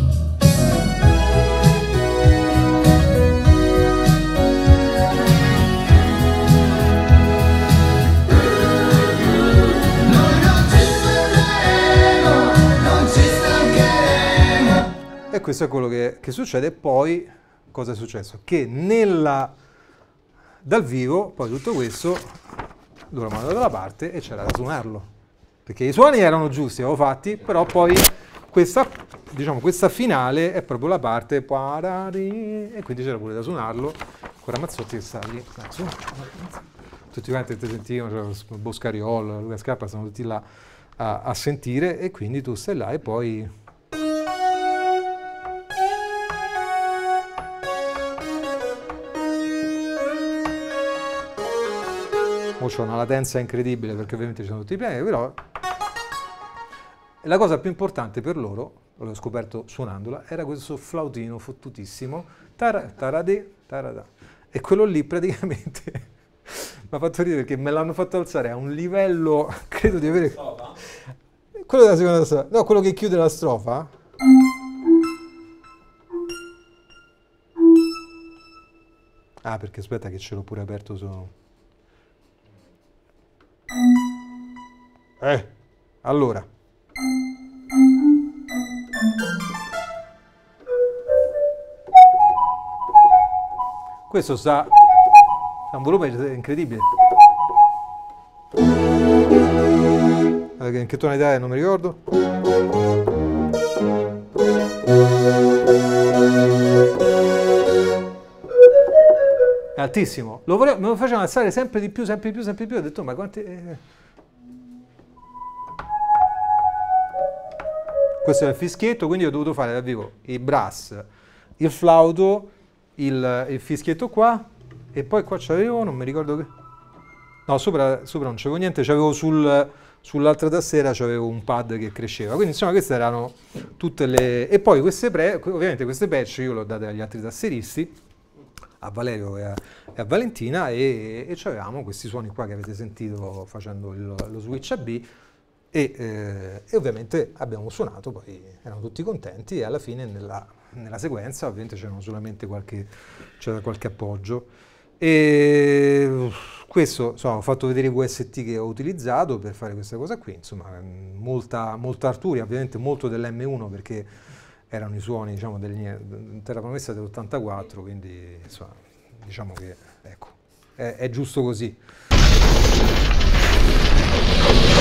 E questo è quello che, che succede. Poi cosa è successo? Che nella dal vivo, poi tutto questo l'ho mandato da parte e c'era da suonarlo, perché i suoni erano giusti, avevo fatti, però poi questa, diciamo, questa finale è proprio la parte e quindi c'era pure da suonarlo con Ramazzotti che sta lì, tutti quanti ti sentivano, cioè, Boscariolo, Luca Scarpa, stanno tutti là a, a sentire e quindi tu stai là e poi... C'è una latenza incredibile perché ovviamente ci sono tutti i piani, però la cosa più importante per loro, l'ho scoperto suonandola, era questo flautino fottutissimo, tar, tarade, tarada. E quello lì praticamente mi ha fatto ridere perché me l'hanno fatto alzare a un livello, credo di avere... Strofa? Quello della seconda strofa, no, quello che chiude la strofa. Ah, perché aspetta che ce l'ho pure aperto su... Eh, allora. Questo sta a un volume incredibile. Allora, in che tonalità è? Non mi ricordo. È altissimo. Lo volevo, me lo facevano alzare sempre di più, sempre di più, sempre di più. Ho detto, ma quanti... Eh. Questo è il fischietto, quindi ho dovuto fare dal vivo il brass, il flauto, il, il fischietto qua, e poi qua c'avevo, non mi ricordo che... No, sopra, sopra non c'avevo niente, c'avevo sul, sull'altra tastiera c'avevo un pad che cresceva, quindi insomma queste erano tutte le... E poi queste pre, ovviamente queste patch io le ho date agli altri tastieristi, a Valerio e a, e a Valentina, e, e avevamo questi suoni qua che avete sentito facendo il, lo switch A B, e, eh, e ovviamente abbiamo suonato, poi erano tutti contenti, e alla fine nella, nella sequenza ovviamente c'erano solamente qualche, c'era qualche appoggio. E questo, insomma, ho fatto vedere i V S T che ho utilizzato per fare questa cosa qui, insomma, molta, molta Arturia, ovviamente molto dell'M uno, perché erano i suoni, diciamo, degli, Terra Promessa dell'ottantaquattro, quindi insomma, diciamo che, ecco, è, è giusto così.